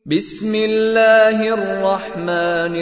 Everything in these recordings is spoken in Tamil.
بسم الله الرحمن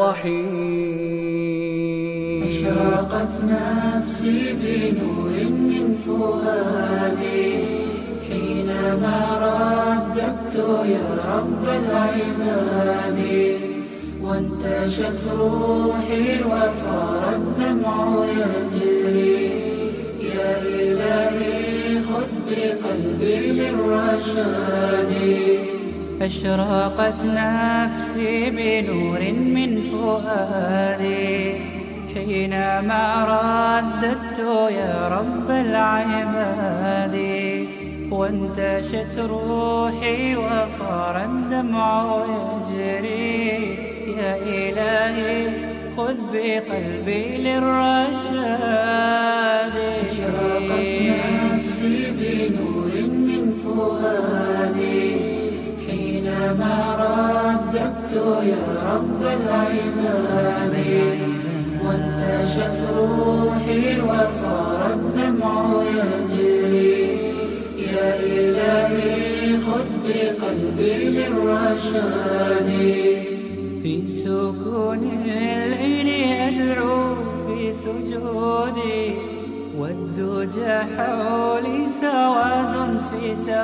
الرحيم أشرقت نفسي بنور من فؤادي حينما رددت يا رب العباد وانتشت روحي وصار الدمع يجري يا إلهي خذ بقلبي للرشاد أشرقت نفسي بنور من فؤادي حينما رددت يا رب العباد وانتشت روحي وصار الدمع يجري يا إلهي خذ بقلبي للرشاد أشرقت نفسي بنور من فؤادي حينما رددت يا رب العباد وانتشت روحي وصار الدمع يجري يا إلهي خذ بقلبي للرشاد في سكون الليل أدعو في سجودي والدجى حولي سواد في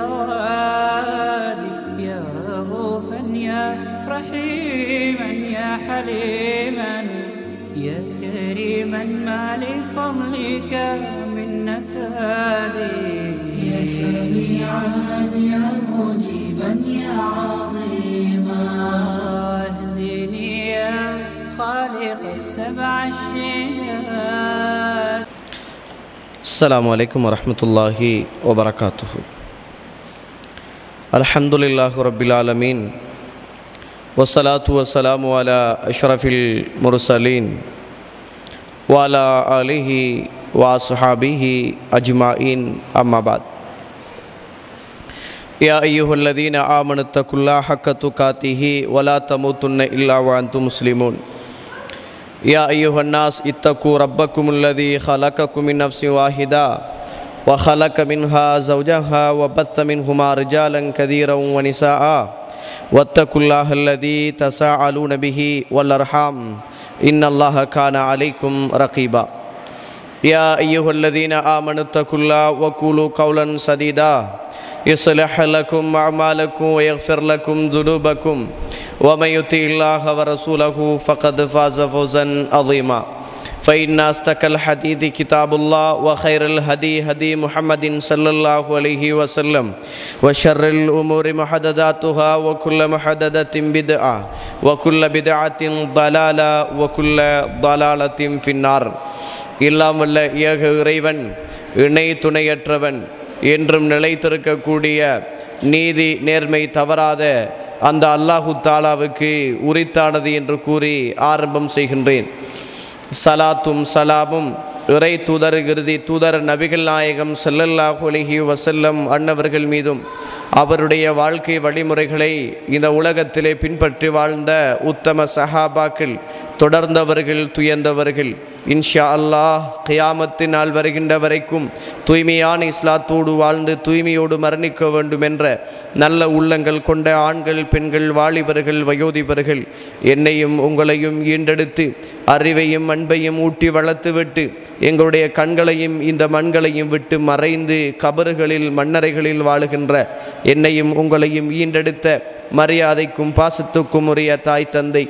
سوادي يا رؤوفا يا رحيما يا حليما يا كريما ما لفضلك من نفادي يا سميعا يا مجيبا يا عظيما اهدني يا خالق السبع الشداد. السلام عليكم ورحمة الله وبركاته. الحمد لله رب العالمين والصلاة والسلام على أشرف المرسلين وعلى آله وصحبه أجمعين أما بعد. يا أيها الذين آمنوا اتقوا الله حق تقاته ولا تموتن إلا وأنتم مسلمون. يا أيها الناس اتقوا ربكم الذي خلقكم من نفس واحدة وخلق منها زوجها وبث منهما رجالا كثيرا ونساء واتقوا الله الذي تساءلون به والأرحام إن الله كان عليكم رقيبا. يا أيها الذين آمنوا اتقوا الله وقولوا قولا سديدا يصلح لكم أعمالكم ويغفر لكم ذنوبكم ومن يطع الله ورسوله فقد فاز فوزا عظيما. فإن أصدق الحديث كتاب الله وخير الهدي هدي محمد صلى الله عليه وسلم وشر الأمور محدثاتها وكل محدثة بدعة وكل بدعة ضلالة وكل ضلالة في النار. எல்லாம் வல்ல ஏக இறைவன் இணை துணையற்றவன் என்றும் நிலைத்திருக்கக்கூடிய நீதி நேர்மை தவறாத அந்த அல்லாஹு தாலாவுக்கு உரித்தானது என்று கூறி ஆரம்பம் செய்கின்றேன். சலாத்தும் சலாமும் இறை தூதர் இறுதி தூதர் நபிகள் நாயகம் ஸல்லல்லாஹு அலைஹி வஸல்லம் அன்னவர்கள் மீதும் அவருடைய வாழ்க்கை வழிமுறைகளை இந்த உலகத்திலே பின்பற்றி வாழ்ந்த உத்தம சஹாபாக்கள் தொடர்ந்தவர்கள் துயர்ந்தவர்கள் இன்ஷா அல்லாஹ் கியாமத்தின் நாள் வருகின்ற வரைக்கும் தூய்மையான இஸ்லாத்தோடு வாழ்ந்து தூய்மையோடு மரணிக்க வேண்டும் என்ற நல்ல உள்ளங்கள் கொண்ட ஆண்கள் பெண்கள் வாலிபர்கள் வயோதிபர்கள் என்னையும் உங்களையும் ஈண்டெடுத்து அறிவையும் அன்பையும் ஊட்டி வளர்த்துவிட்டு எங்களுடைய கண்களையும் இந்த மண்களையும் விட்டு மறைந்து கபறுகளில் மண்ணறைகளில் வாழுகின்ற என்னையும் உங்களையும் ஈண்டெடுத்த மரியாதைக்கும் பாசத்துக்கும் உரிய தாய் தந்தை,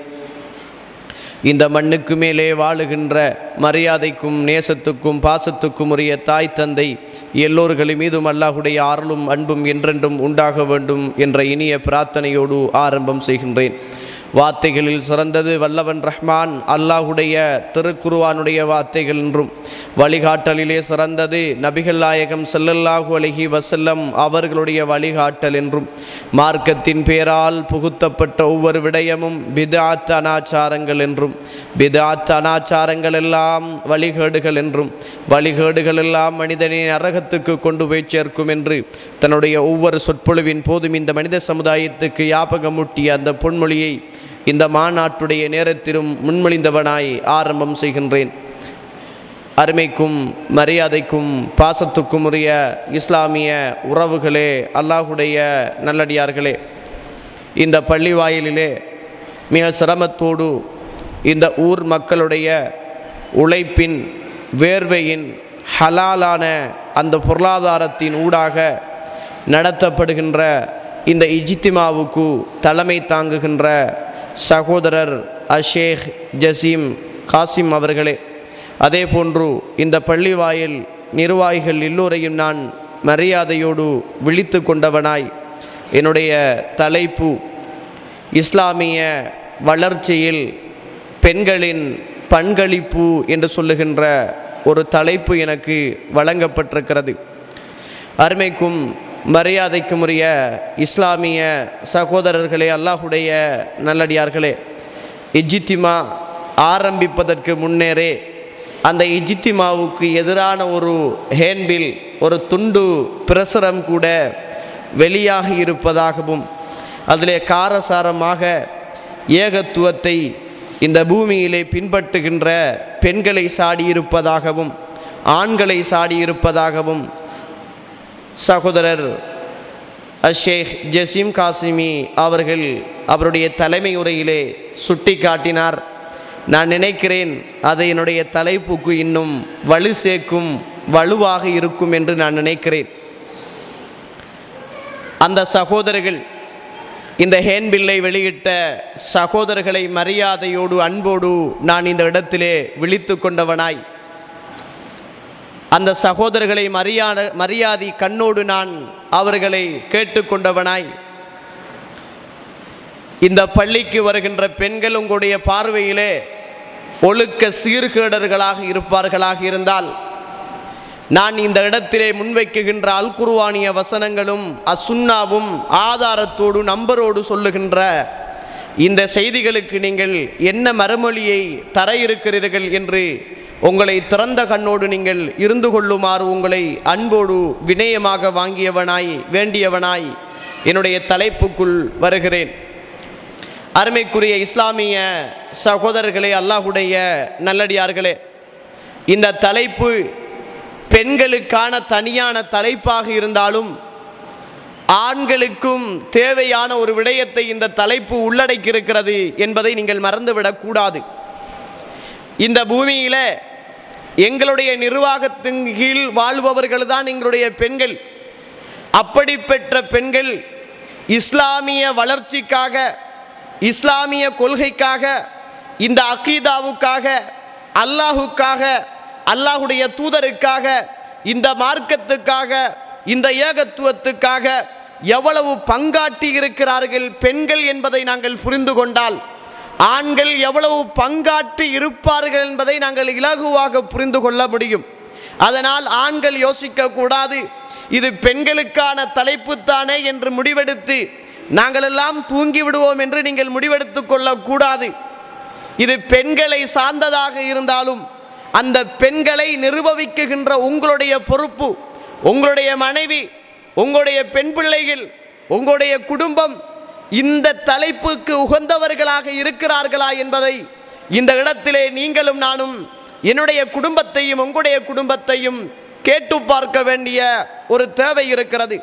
இந்த மண்ணுக்கு மேலே வாழுகின்ற மரியாதைக்கும் நேசத்துக்கும் பாசத்துக்கும் உரிய தாய் தந்தை எல்லோர்களின் மீதும் அல்லாஹுடைய அருளும் அன்பும் என்றென்றும் உண்டாக வேண்டும் என்ற இனிய பிரார்த்தனையோடு ஆரம்பம் செய்கின்றேன். வார்த்தைகளில் சிறந்தது வல்லவன் ரஹ்மான் அல்லாஹுடைய திருக்குர்ஆனுடைய வார்த்தைகள் என்றும் வழிகாட்டலிலே சிறந்தது நபிகள் நாயகம் ஸல்லல்லாஹு அலைஹி வஸல்லம் அவர்களுடைய வழிகாட்டல் என்றும் மார்க்கத்தின் பேரால் புகுத்தப்பட்ட ஒவ்வொரு விடயமும் பித்அத் அனாச்சாரங்கள் என்றும் பித்அத் அனாச்சாரங்கள் எல்லாம் வழிகேடுகள் என்றும் வழிகேடுகள் எல்லாம் மனிதனை நரகத்துக்கு கொண்டு போய் சேர்க்கும் என்று தன்னுடைய ஒவ்வொரு சொற்பொழிவின் போதும் இந்த மனித சமுதாயத்துக்கு ஞாபகமூட்டிய அந்த பொன்மொழியை இந்த மாநாட்டுடைய நேரத்திலும் முன்மொழிந்தவனாய் ஆரம்பம் செய்கின்றேன். அருமைக்கும் மரியாதைக்கும் பாசத்துக்கும் உரிய இஸ்லாமிய உறவுகளே, அல்லாஹுடைய நல்லடியார்களே, இந்த பள்ளி வாயிலிலே மிக சிரமத்தோடு இந்த ஊர் மக்களுடைய உழைப்பின் வேர்வையின் ஹலாலான அந்த பொருளாதாரத்தின் ஊடாக நடத்தப்படுகின்ற இந்த இஜ்திமாவுக்கு தலைமை தாங்குகின்ற சகோதரர் ஷேக் ஜசீம் காசிம் அவர்களே, அதே போன்று இந்த பள்ளி வாயில் நிர்வாகிகள் எல்லோரையும் நான் மரியாதையோடு விழித்து கொண்டவனாய் என்னுடைய தலைப்பு இஸ்லாமிய வளர்ச்சியில் பெண்களின் பங்களிப்பு என்று சொல்லுகின்ற ஒரு தலைப்பு எனக்கு வழங்கப்பட்டிருக்கிறது. அருமைக்கும் மரியாதைக்கும் உரிய இஸ்லாமிய சகோதரர்களே, அல்லாஹுடைய நல்லடியார்களே, இஜ்திமா ஆரம்பிப்பதற்கு முன்னரே அந்த இஜ்திமாவுக்கு எதிரான ஒரு ஹேண்ட்பில், ஒரு துண்டு பிரசுரம் கூட வெளியாகி இருப்பதாகவும் அதிலே காரசாரமாக ஏகத்துவத்தை இந்த பூமியிலே பின்பற்றுகின்ற பெண்களை சாடியிருப்பதாகவும் ஆண்களை சாடியிருப்பதாகவும் சகோதரர் ஷேக் ஜசீம் காசிமி அவர்கள் அவருடைய தலைமை உரையிலே சுட்டி காட்டினார். நான் நினைக்கிறேன் அது என்னுடைய தலைப்புக்கு இன்னும் வலு சேர்க்கும், வலுவாக இருக்கும் என்று நான் நினைக்கிறேன். அந்த சகோதரர்கள், இந்த ஹேண்ட்பில்லை வெளியிட்ட சகோதரர்களை மரியாதையோடு அன்போடு நான் இந்த இடத்திலே விழித்து கொண்டவனாய், அந்த சகோதரர்களை மரியாதை கண்ணோடு நான் அவர்களை கேட்டுக்கொண்டவனாய், இந்த பள்ளிக்கு வருகின்ற பெண்கள் உங்களுடைய பார்வையிலே ஒழுக்க சீர்கேடர்களாக இருப்பார்களாக இருந்தால், நான் இந்த இடத்திலே முன்வைக்குகின்ற அல் குர்ஆனிய வசனங்களும் அசுன்னாவும் ஆதாரத்தோடு நம்பரோடு சொல்லுகின்ற இந்த செய்திகளுக்கு நீங்கள் என்ன மறுமொழியை தர இருக்கிறீர்கள் என்று உங்களை திறந்த கண்ணோடு நீங்கள் இருந்து கொள்ளுமாறு உங்களை அன்போடு வினயமாக வாங்கியவனாய் வேண்டியவனாய் என்னுடைய தலைப்புக்குள் வருகிறேன். அருமைக்குரிய இஸ்லாமிய சகோதரர்களே, அல்லாஹுடைய நல்லடியார்களே, இந்த தலைப்பு பெண்களுக்கான தனியான தலைப்பாக இருந்தாலும் ஆண்களுக்கும் தேவையான ஒரு விடயத்தை இந்த தலைப்பு உள்ளடக்கியிருக்கிறது என்பதை நீங்கள் மறந்துவிடக்கூடாது. இந்த பூமியில எங்களுடைய நிர்வாகத்தின் கீழ் வாழ்பவர்கள் தான் எங்களுடைய பெண்கள். அப்படிப்பட்ட பெண்கள் இஸ்லாமிய வளர்ச்சிக்காக, இஸ்லாமிய கொள்கைக்காக, இந்த அகீதாவுக்காக, அல்லாஹுக்காக, அல்லாஹுடைய தூதருக்காக, இந்த மார்க்கத்துக்காக, இந்த ஏகத்துவத்துக்காக எவ்வளவு பங்காற்றி இருக்கிறார்கள் பெண்கள் என்பதை நாங்கள் புரிந்து கொண்டால், ஆண்கள் எவ்வளவு பங்காற்றி இருப்பார்கள் என்பதை நாங்கள் இலகுவாக புரிந்து கொள்ள முடியும். அதனால் ஆண்கள் யோசிக்க கூடாது, இது பெண்களுக்கான தலைப்பு தானே என்று முடிவெடுத்து நாங்கள் எல்லாம் தூங்கி விடுவோம் என்று நீங்கள் முடிவெடுத்து கொள்ளக்கூடாது. இது பெண்களை சார்ந்ததாக இருந்தாலும் அந்த பெண்களை நிர்வகிக்குகின்ற உங்களுடைய பொறுப்பு, உங்களுடைய மனைவி, உங்களுடைய பெண் பிள்ளைகள், உங்களுடைய குடும்பம் இந்த தலைப்புக்கு உகந்தவர்களாக இருக்கிறார்களா என்பதை இந்த இடத்திலே நீங்களும் நானும் என்னுடைய குடும்பத்தையும் உங்களுடைய குடும்பத்தையும் கேட்டு பார்க்க வேண்டிய ஒரு தேவை இருக்கிறது.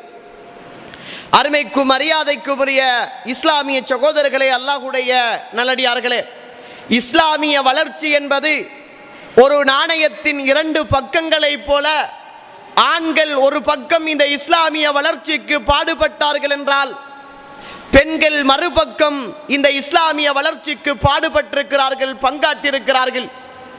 அருமைக்கும் மரியாதைக்கும் உரிய இஸ்லாமிய சகோதரர்களே, அல்லாஹுடைய நல்லடியார்களே, இஸ்லாமிய வளர்ச்சி என்பது ஒரு நாணயத்தின் இரண்டு பக்கங்களை போல, ஆண்கள் ஒரு பக்கம் இந்த இஸ்லாமிய வளர்ச்சிக்கு பாடுபட்டார்கள் என்றால், பெண்கள் மறுபக்கம் இந்த இஸ்லாமிய வளர்ச்சிக்கு பாடுபட்டிருக்கிறார்கள், பங்காற்றிருக்கிறார்கள்.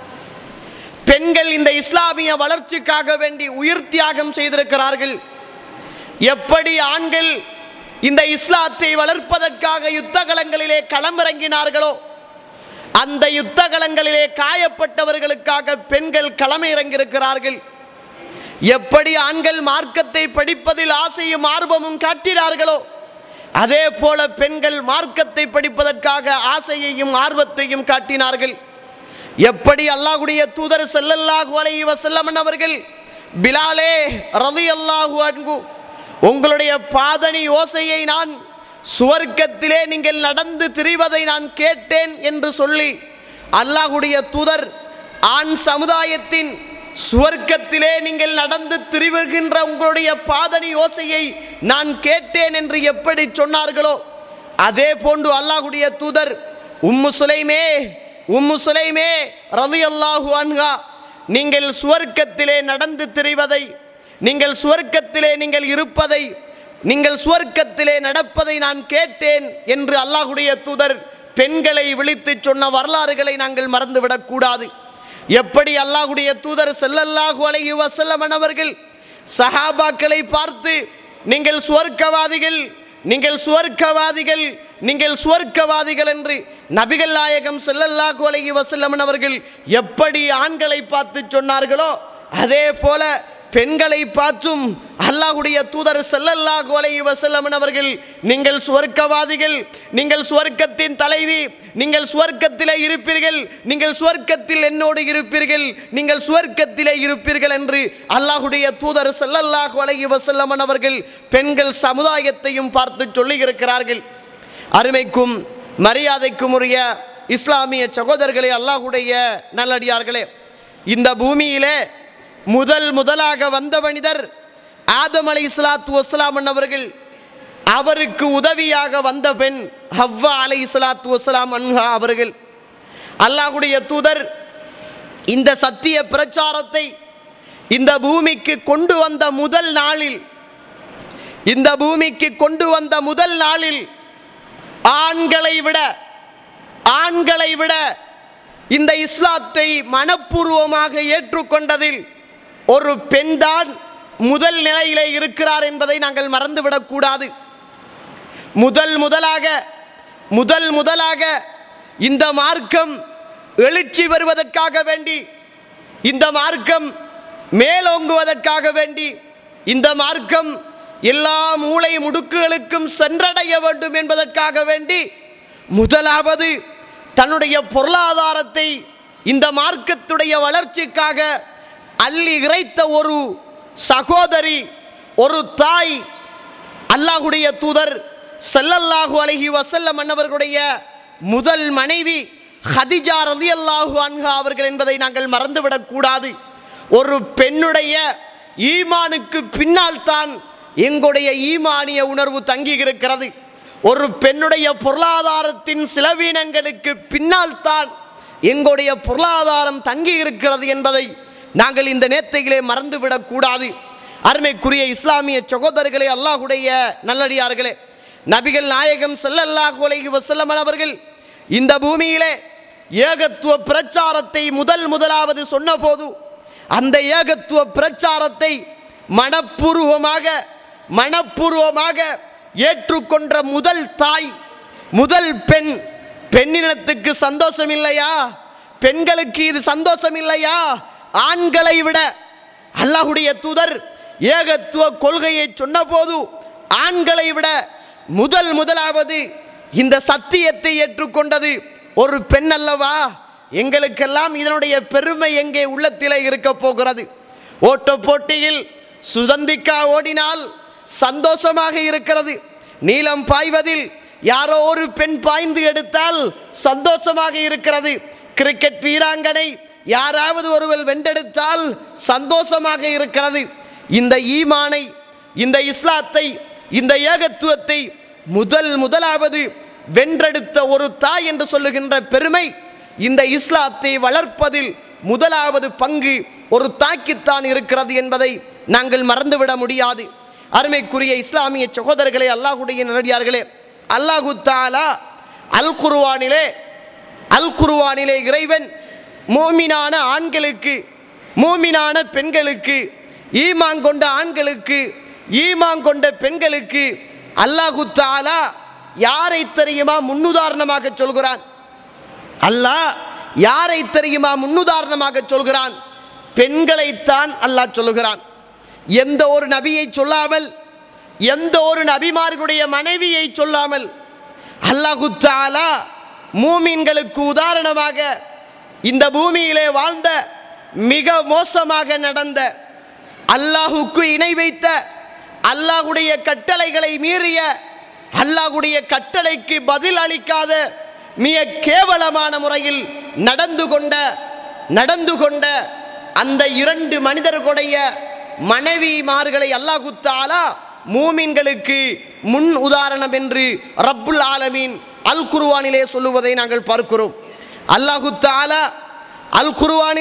பெண்கள் இந்த இஸ்லாமிய வளர்ச்சிக்காக வேண்டி உயிர் தியாகம் செய்திருக்கிறார்கள். எப்படி ஆண்கள் இந்த இஸ்லாத்தை வளர்ப்பதற்காக யுத்த களங்களிலே களமிறங்கினார்களோ, அந்த யுத்த களங்களிலே காயப்பட்டவர்களுக்காக பெண்கள் களமிறங்கியிருக்கிறார்கள். எப்படி ஆண்கள் மார்க்கத்தை படிப்பதில் ஆசையும் ஆர்வமும் காட்டினார்களோ, அதே போல பெண்கள் மார்க்கத்தை படிப்பதற்காக ஆசையையும் ஆர்வத்தையும் காட்டினார்கள். எப்படி அல்லாஹ்வுடைய தூதர் ஸல்லல்லாஹு அலைஹி வஸல்லம் அவர்கள், பிலாலே ரலியல்லாஹு அன்ஹு, உங்களுடைய பாதணி ஓசையை நான் சுவர்க்கத்திலே நீங்கள் நடந்து திரிவதை நான் கேட்டேன் என்று சொல்லி, அல்லாஹ்வுடைய தூதர் ஆண் சமுதாயத்தின் சுவர்க்கத்திலே நீங்கள் நடந்து திரிவுகின்ற உங்களுடைய பாதணி ஓசையை நான் கேட்டேன் என்று எப்படி சொன்னார்களோ, அதே போன்று அல்லாஹ்வுடைய தூதர் உம்மு சுலைமே ரலியல்லாஹு அன்ஹா, நீங்கள் சுவர்க்கத்திலே நடந்து திரிவதை, நீங்கள் சுவர்க்கத்திலே நீங்கள் இருப்பதை, நீங்கள் சுவர்க்கத்திலே நடப்பதை நான் கேட்டேன் என்று அல்லாஹ்வுடைய தூதர் பெண்களை விழித்து சொன்ன வரலாறுகளை நாங்கள் மறந்துவிடக் கூடாது. எப்படி அல்லாஹ்வுடைய தூதர் ஸல்லல்லாஹு அலைஹி வஸல்லம் அவர்கள் சஹாபாக்களை பார்த்து நீங்கள் சுவர்க்கவாதிகள், நீங்கள் சுவர்க்கவாதிகள், நீங்கள் சுவர்க்கவாதிகள் என்று நபிகள் நாயகம் ஸல்லல்லாஹு அலைஹி வஸல்லம் அவர்கள் எப்படி ஆண்களை பார்த்து சொன்னார்களோ அதே போல பெண்களை பார்த்தும் அல்லாஹ்வுடைய தூதர் ஸல்லல்லாஹு அலைஹி வஸல்லம் அவர்கள் நீங்கள் சுவர்க்கவாதிகள், நீங்கள் சுவர்க்கத்தின் தலைவி, நீங்கள் சுவர்க்கத்திலே இருப்பீர்கள், நீங்கள் சுவர்க்கத்தில் என்னோடு இருப்பீர்கள், நீங்கள் சுவர்க்கத்திலே இருப்பீர்கள் என்று அல்லாஹ்வுடைய தூதர் ஸல்லல்லாஹு அலைஹி வஸல்லம் அவர்கள் பெண்கள் சமுதாயத்தையும் பார்த்து சொல்லி இருக்கிறார்கள். அருமைக்கும் மரியாதைக்கும் உரிய இஸ்லாமிய சகோதரர்களே, அல்லாஹ்வுடைய நல்லடியார்களே, இந்த பூமியிலே முதலாக வந்த மனிதர் ஆதம் அலைஹிஸ்ஸலாத்து வஸ்ஸலாம் அவர்கள். அவருக்கு உதவியாக வந்த பெண் ஹவ்வா அலைஹிஸ்ஸலாத்து வஸ்ஸலாம் அன்ஹா அவர்கள். அல்லாஹ்வுடைய தூதர் இந்த சத்திய பிரச்சாரத்தை இந்த பூமிக்கு கொண்டு வந்த முதல் நாளில், இந்த பூமிக்கு கொண்டு வந்த முதல் நாளில் ஆண்களை விட இந்த இஸ்லாத்தை மனப்பூர்வமாக ஏற்றுக்கொண்டதில் ஒரு பெண்தான் முதல் நிலையிலே இருக்கிறார் என்பதை நாங்கள் மறந்துவிடக் கூடாது. முதலாக இந்த மார்க்கம் எழுச்சி வருவதற்காக வேண்டி, இந்த மார்க்கம் மேலோங்குவதற்காக வேண்டி, இந்த மார்க்கம் எல்லா மூலை முடுக்குகளுக்கும் சென்றடைய வேண்டும் என்பதற்காக வேண்டி முதலாவது தன்னுடைய பொருளாதாரத்தை இந்த மார்க்கத்துடைய வளர்ச்சிக்காக அள்ளி இறைத்த ஒரு சகோதரி, ஒரு தாய், அல்லாஹ்வுடைய தூதர் ஸல்லல்லாஹு அலைஹி வஸல்லம் அவர்களுடைய முதல் மனைவி ஹதிஜா ரலியல்லாஹு அன்ஹா அவர்கள் என்பதை நாங்கள் மறந்துவிடக் கூடாது. ஒரு பெண்ணுடைய ஈமானுக்கு பின்னால் தான் எங்களுடைய ஈமானிய உணர்வு தங்கி இருக்கிறது. ஒரு பெண்ணுடைய பொருளாதாரத்தின் சிலவீனங்களுக்கு பின்னால் தான் எங்களுடைய பொருளாதாரம் தங்கி இருக்கிறது என்பதை நாங்கள் இந்த நேரத்திலே மறந்துவிடக் கூடாது. அருமைக்குரிய இஸ்லாமிய சகோதரர்களே, அல்லாஹ்வுடைய நல்லடியார்களே, நபிகள் நாயகம் ஸல்லல்லாஹு அலைஹி வஸல்லம் அவர்கள் இந்த பூமியிலே ஏகத்துவ பிரச்சாரத்தை முதலாவது சொன்னபோது அந்த ஏகத்துவ பிரச்சாரத்தை மனப்பூர்வமாக ஏற்றுக்கொண்ட முதல் தாய், முதல் பெண். பெண்ணினத்துக்கு சந்தோஷம் இல்லையா? பெண்களுக்கு இது சந்தோஷம் இல்லையா? ஆண்களை விட அல்லாஹ்வுடைய தூதர் ஏகத்துவ கொள்கையை சொன்னபோது ஆண்களை விட முதலாவது இந்த சத்தியத்தை ஏற்றுக்கொண்டது ஒரு பெண் அல்லவா? எங்களுக்கெல்லாம் இதனுடைய பெருமை எங்கே உள்ளத்திலே இருக்க போகிறது? ஓட்ட போட்டியில் சுதந்திக்கா ஓடினால் சந்தோஷமாக இருக்கிறது. நீளம் பாய்வதில் யாரோ ஒரு பெண் பாய்ந்து எடுத்தால் சந்தோஷமாக இருக்கிறது. கிரிக்கெட் வீராங்கனை யாராவது ஒருவர் வென்றெடுத்தால் சந்தோஷமாக இருக்கிறது. இந்த ஈமானை, இந்த இஸ்லாத்தை, இந்த ஏகத்துவத்தை முதலாவது வென்றெடுத்த ஒரு தாய் என்று சொல்லுகின்ற பெருமை இந்த இஸ்லாத்தை வளர்ப்பதில் முதலாவது பங்கு ஒரு தாய்க்குத்தான் இருக்கிறது என்பதை நாங்கள் மறந்துவிட முடியாது. அருமைக்குரிய இஸ்லாமிய சகோதரர்களே, அல்லாஹ்வுடைய நல்லடியார்களே, அல்லாஹு தஆலா அல் குர்ஆனிலே இறைவன் மூமினான ஆண்களுக்கு, மூமினான பெண்களுக்கு, ஈமான் கொண்ட ஆண்களுக்கு, ஈமான் கொண்ட பெண்களுக்கு அல்லாஹு தஆலா யாரை தெரியுமா முன்னுதாரணமாக சொல்கிறான்? அல்லாஹ் யாரை தெரியுமா முன்னுதாரணமாக சொல்கிறான்? பெண்களைத்தான் அல்லாஹ் சொல்கிறான். எந்த ஒரு நபியை சொல்லாமல், எந்த ஒரு நபிமார்களுடைய மனைவியை சொல்லாமல் அல்லாஹு தஆலா மூமின்களுக்கு உதாரணமாக இந்த பூமியிலே வாழ்ந்த, மிக மோசமாக நடந்த, அல்லாஹுக்கு இணை வைத்த, அல்லாஹுடைய கட்டளைகளை மீறிய, அல்லாஹுடைய கட்டளைக்கு பதில் அளிக்காத, மிக கேவலமான முறையில் நடந்து கொண்ட அந்த இரண்டு மனிதர்களுடைய மனைவிமார்களை அல்லாஹு தஆலா மூமின்களுக்கு முன் உதாரணம் என்று ரப்புல் ஆலமீன் அல் குர்ஆனிலே சொல்லுவதை நாங்கள் பார்க்கிறோம். அல்லாஹு தஆலா அல்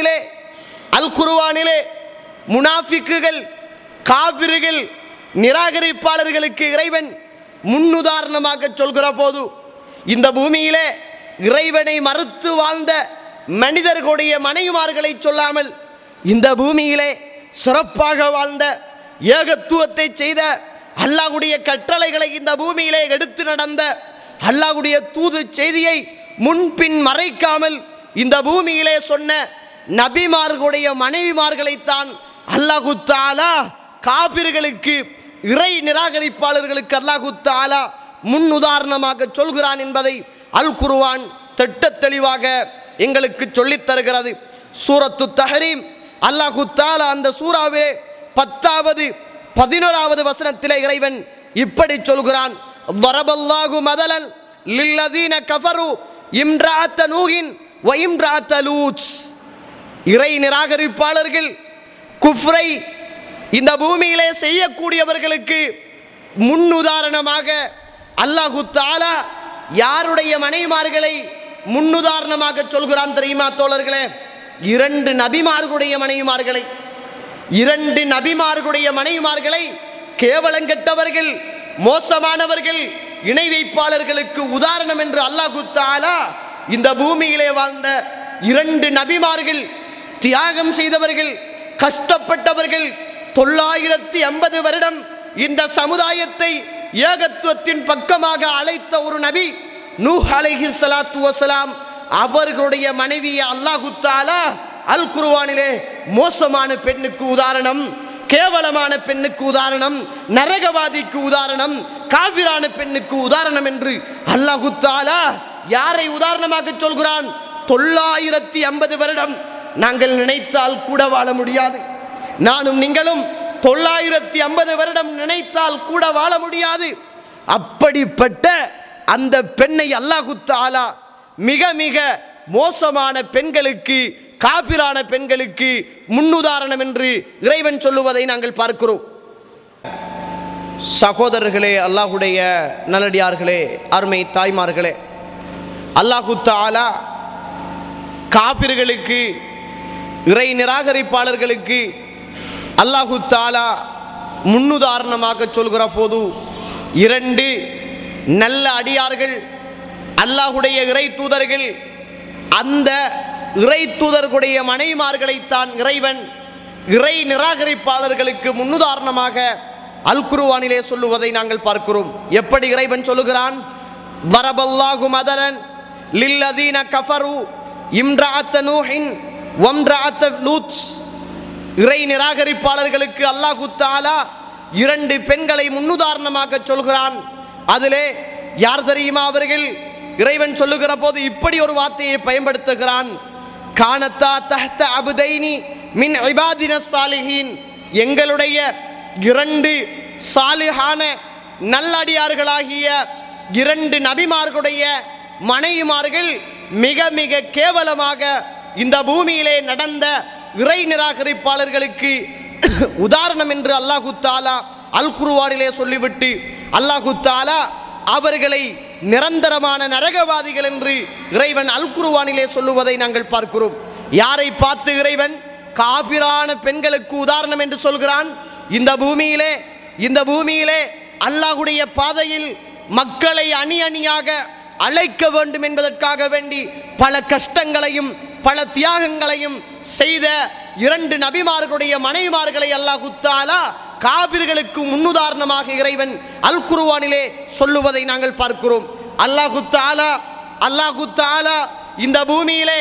குர்ஆனிலே முனாஃபிக்குகள், காபிர்கள், நிராகரிப்பாளர்களுக்கு இறைவன் முன்னுதாரணமாக சொல்கிற போது, இந்த பூமியிலே இறைவனை மறுத்து வாழ்ந்த மனிதர்களுடைய மனைவிமார்களை சொல்லாமல், இந்த பூமியிலே சிறப்பாக வாழ்ந்த, ஏகத்துவத்தை செய்த, அல்லாஹ்வுடைய கட்டளைகளை இந்த பூமியிலே எடுத்து நடந்த, அல்லாஹ்வுடைய தூது செய்தியை முன்பின் மறைக்காமல் இந்த பூமியிலே சொன்ன நபிமார்களுடைய மனைவிமார்களைத்தான் அல்லாஹு தஆலா காபிர்களுக்கு, இறை நிராகரிப்பாளர்களுக்கு அல்லாஹு தஆலா முன் உதாரணமாக சொல்கிறான் என்பதை அல் குர்ஆன் திட்டத் தெளிவாக எங்களுக்கு சொல்லித் தருகிறது. சூரத்து தஹரீம் அல்லாஹு தஆலா அந்த சூராவே 10வது 11வது வசனத்திலே இறைவன் இப்படி சொல்கிறான், வரபல்லாஹு மதலன் லில்லதீன கஃபரு இம்ராஅத்த நூஹின் வ இம்ராஅத்த லூத். இறை நிராகரிப்பாளர்கள், குஃப்ரை இந்த பூமியிலே செய்யக்கூடியவர்களுக்கு முன்னுதாரணமாக அல்லாஹு தஆலா யாருடைய மனைவிமார்களை முன்னுதாரணமாக சொல்கிறான் தெரியுமா தோழர்களே? 2 நபிமார்களுடைய மனைவிமார்களை. 2 நபிமார்களுடைய மனைவிமார்களை கேவலங்கெட்டவர்கள், மோசமானவர்கள், இணை வைப்பாளர்களுக்கு உதாரணம் என்று அல்லாஹு தஆலா இந்த பூமியிலே வாழ்ந்த 2 நபிமார்கள், தியாகம் செய்தவர்கள், கஷ்டப்பட்டவர்கள், 950 வருடம் இந்த சமுதாயத்தை ஏகத்துவத்தின் பக்கமாக அழைத்த ஒரு நபி நூஹ் அலைஹிஸ்ஸலாத்து வஸலாம் அவர்களுடைய மனைவியை அல்லாஹு தஆலா அல் குர்ஆனிலே மோசமான பெண்ணுக்கு உதாரணம், கேவலமான பெண்ணுக்கு உதாரணம், நரகவாதிக்கு உதாரணம், காபிரான பெண்ணுக்கு உதாரணம் என்று அல்லாஹு தஆலா யாரை உதாரணமாக சொல்கிறான்? 950 வருடம் நாங்கள் நினைத்தால் கூட வாழ முடியாது. நானும் நீங்களும் 950 வருடம் நினைத்தால் கூட வாழ முடியாது. அப்படிப்பட்ட அந்த பெண்ணை அல்லாஹு தஆலா மிக மிக மோசமான பெண்களுக்கு, காபிரான பெண்களுக்கு முன்னுதாரணம் என்று இறைவன் சொல்லுவதை நாங்கள் பார்க்கிறோம். சகோதரர்களே, அல்லாஹுடைய நல்லடியார்களே, அருமை தாய்மார்களே, அல்லாஹு தஆலா காபிர்களுக்கு, இறை நிராகரிப்பாளர்களுக்கு அல்லாஹு தஆலா முன்னுதாரணமாக சொல்கிற போது 2 நல்ல அடியார்கள், அல்லாஹுடைய இறை தூதர்கள், அந்த இறை தூதர்களுடைய மனைவிமார்களைத்தான் இறைவன் இறை நிராகரிப்பாளர்களுக்கு முன்னுதாரணமாக அல் குர்ஆனிலே சொல்லுவதை நாங்கள் பார்க்கிறோம். எப்படி இறைவன் சொல்லுகிறான்? வரபல்லாஹு மதலன் லில்லதீன கஃபரு இம்ராஅத்த நூஹின் வ இம்ராஅத்த லூத். இறை நிராகரிப்பாளர்களுக்கு அல்லாஹு தஆலா 2 பெண்களை முன்னுதாரணமாக சொல்கிறான். அதிலே யார் தெரியுமா அவர்கள்? இறைவன் சொல்லுகிற போது இப்படி ஒரு வார்த்தையை பயன்படுத்துகிறான், கானத்தா தஹ்த அப்தைனி மின் இபாதின சாலிஹீன். எங்களுடைய 2 சாலிஹான நல்லடியார்களாகிய 2 நபிமார்களுடைய மனைவிமார்கள் மிக மிக கேவலமாக இந்த பூமியிலே நடந்த இறை நிராகரிப்பாளர்களுக்கு உதாரணம் என்று அல்லாஹு தஆலா அல் குர்ஆனிலே சொல்லிவிட்டு அல்லாஹு தஆலா அவர்களை நிரந்தரமான நரகவாதிகள் என்று இறைவன் அல் குர்ஆனிலே சொல்லுவதை நாங்கள் பார்க்கிறோம். யாரை பார்த்து இறைவன் காபிரான பெண்களுக்கு உதாரணம் என்று சொல்கிறான்? இந்த பூமியிலே அல்லாஹ்வுடைய பாதையில் மக்களை அணி அணியாக அழைக்க வேண்டும் என்பதற்காக வேண்டி பல கஷ்டங்களையும் பல தியாகங்களையும் செய்த 2 நபிமார்களுடைய மனைவிமார்களை அல்லாஹு தஆலா காபிர்களுக்கு முன்னுதாரணமாக இறைவன் அல் குர்ஆனிலே சொல்லுவதை நாங்கள் பார்க்கிறோம். அல்லாஹு தஆலா இந்த பூமியிலே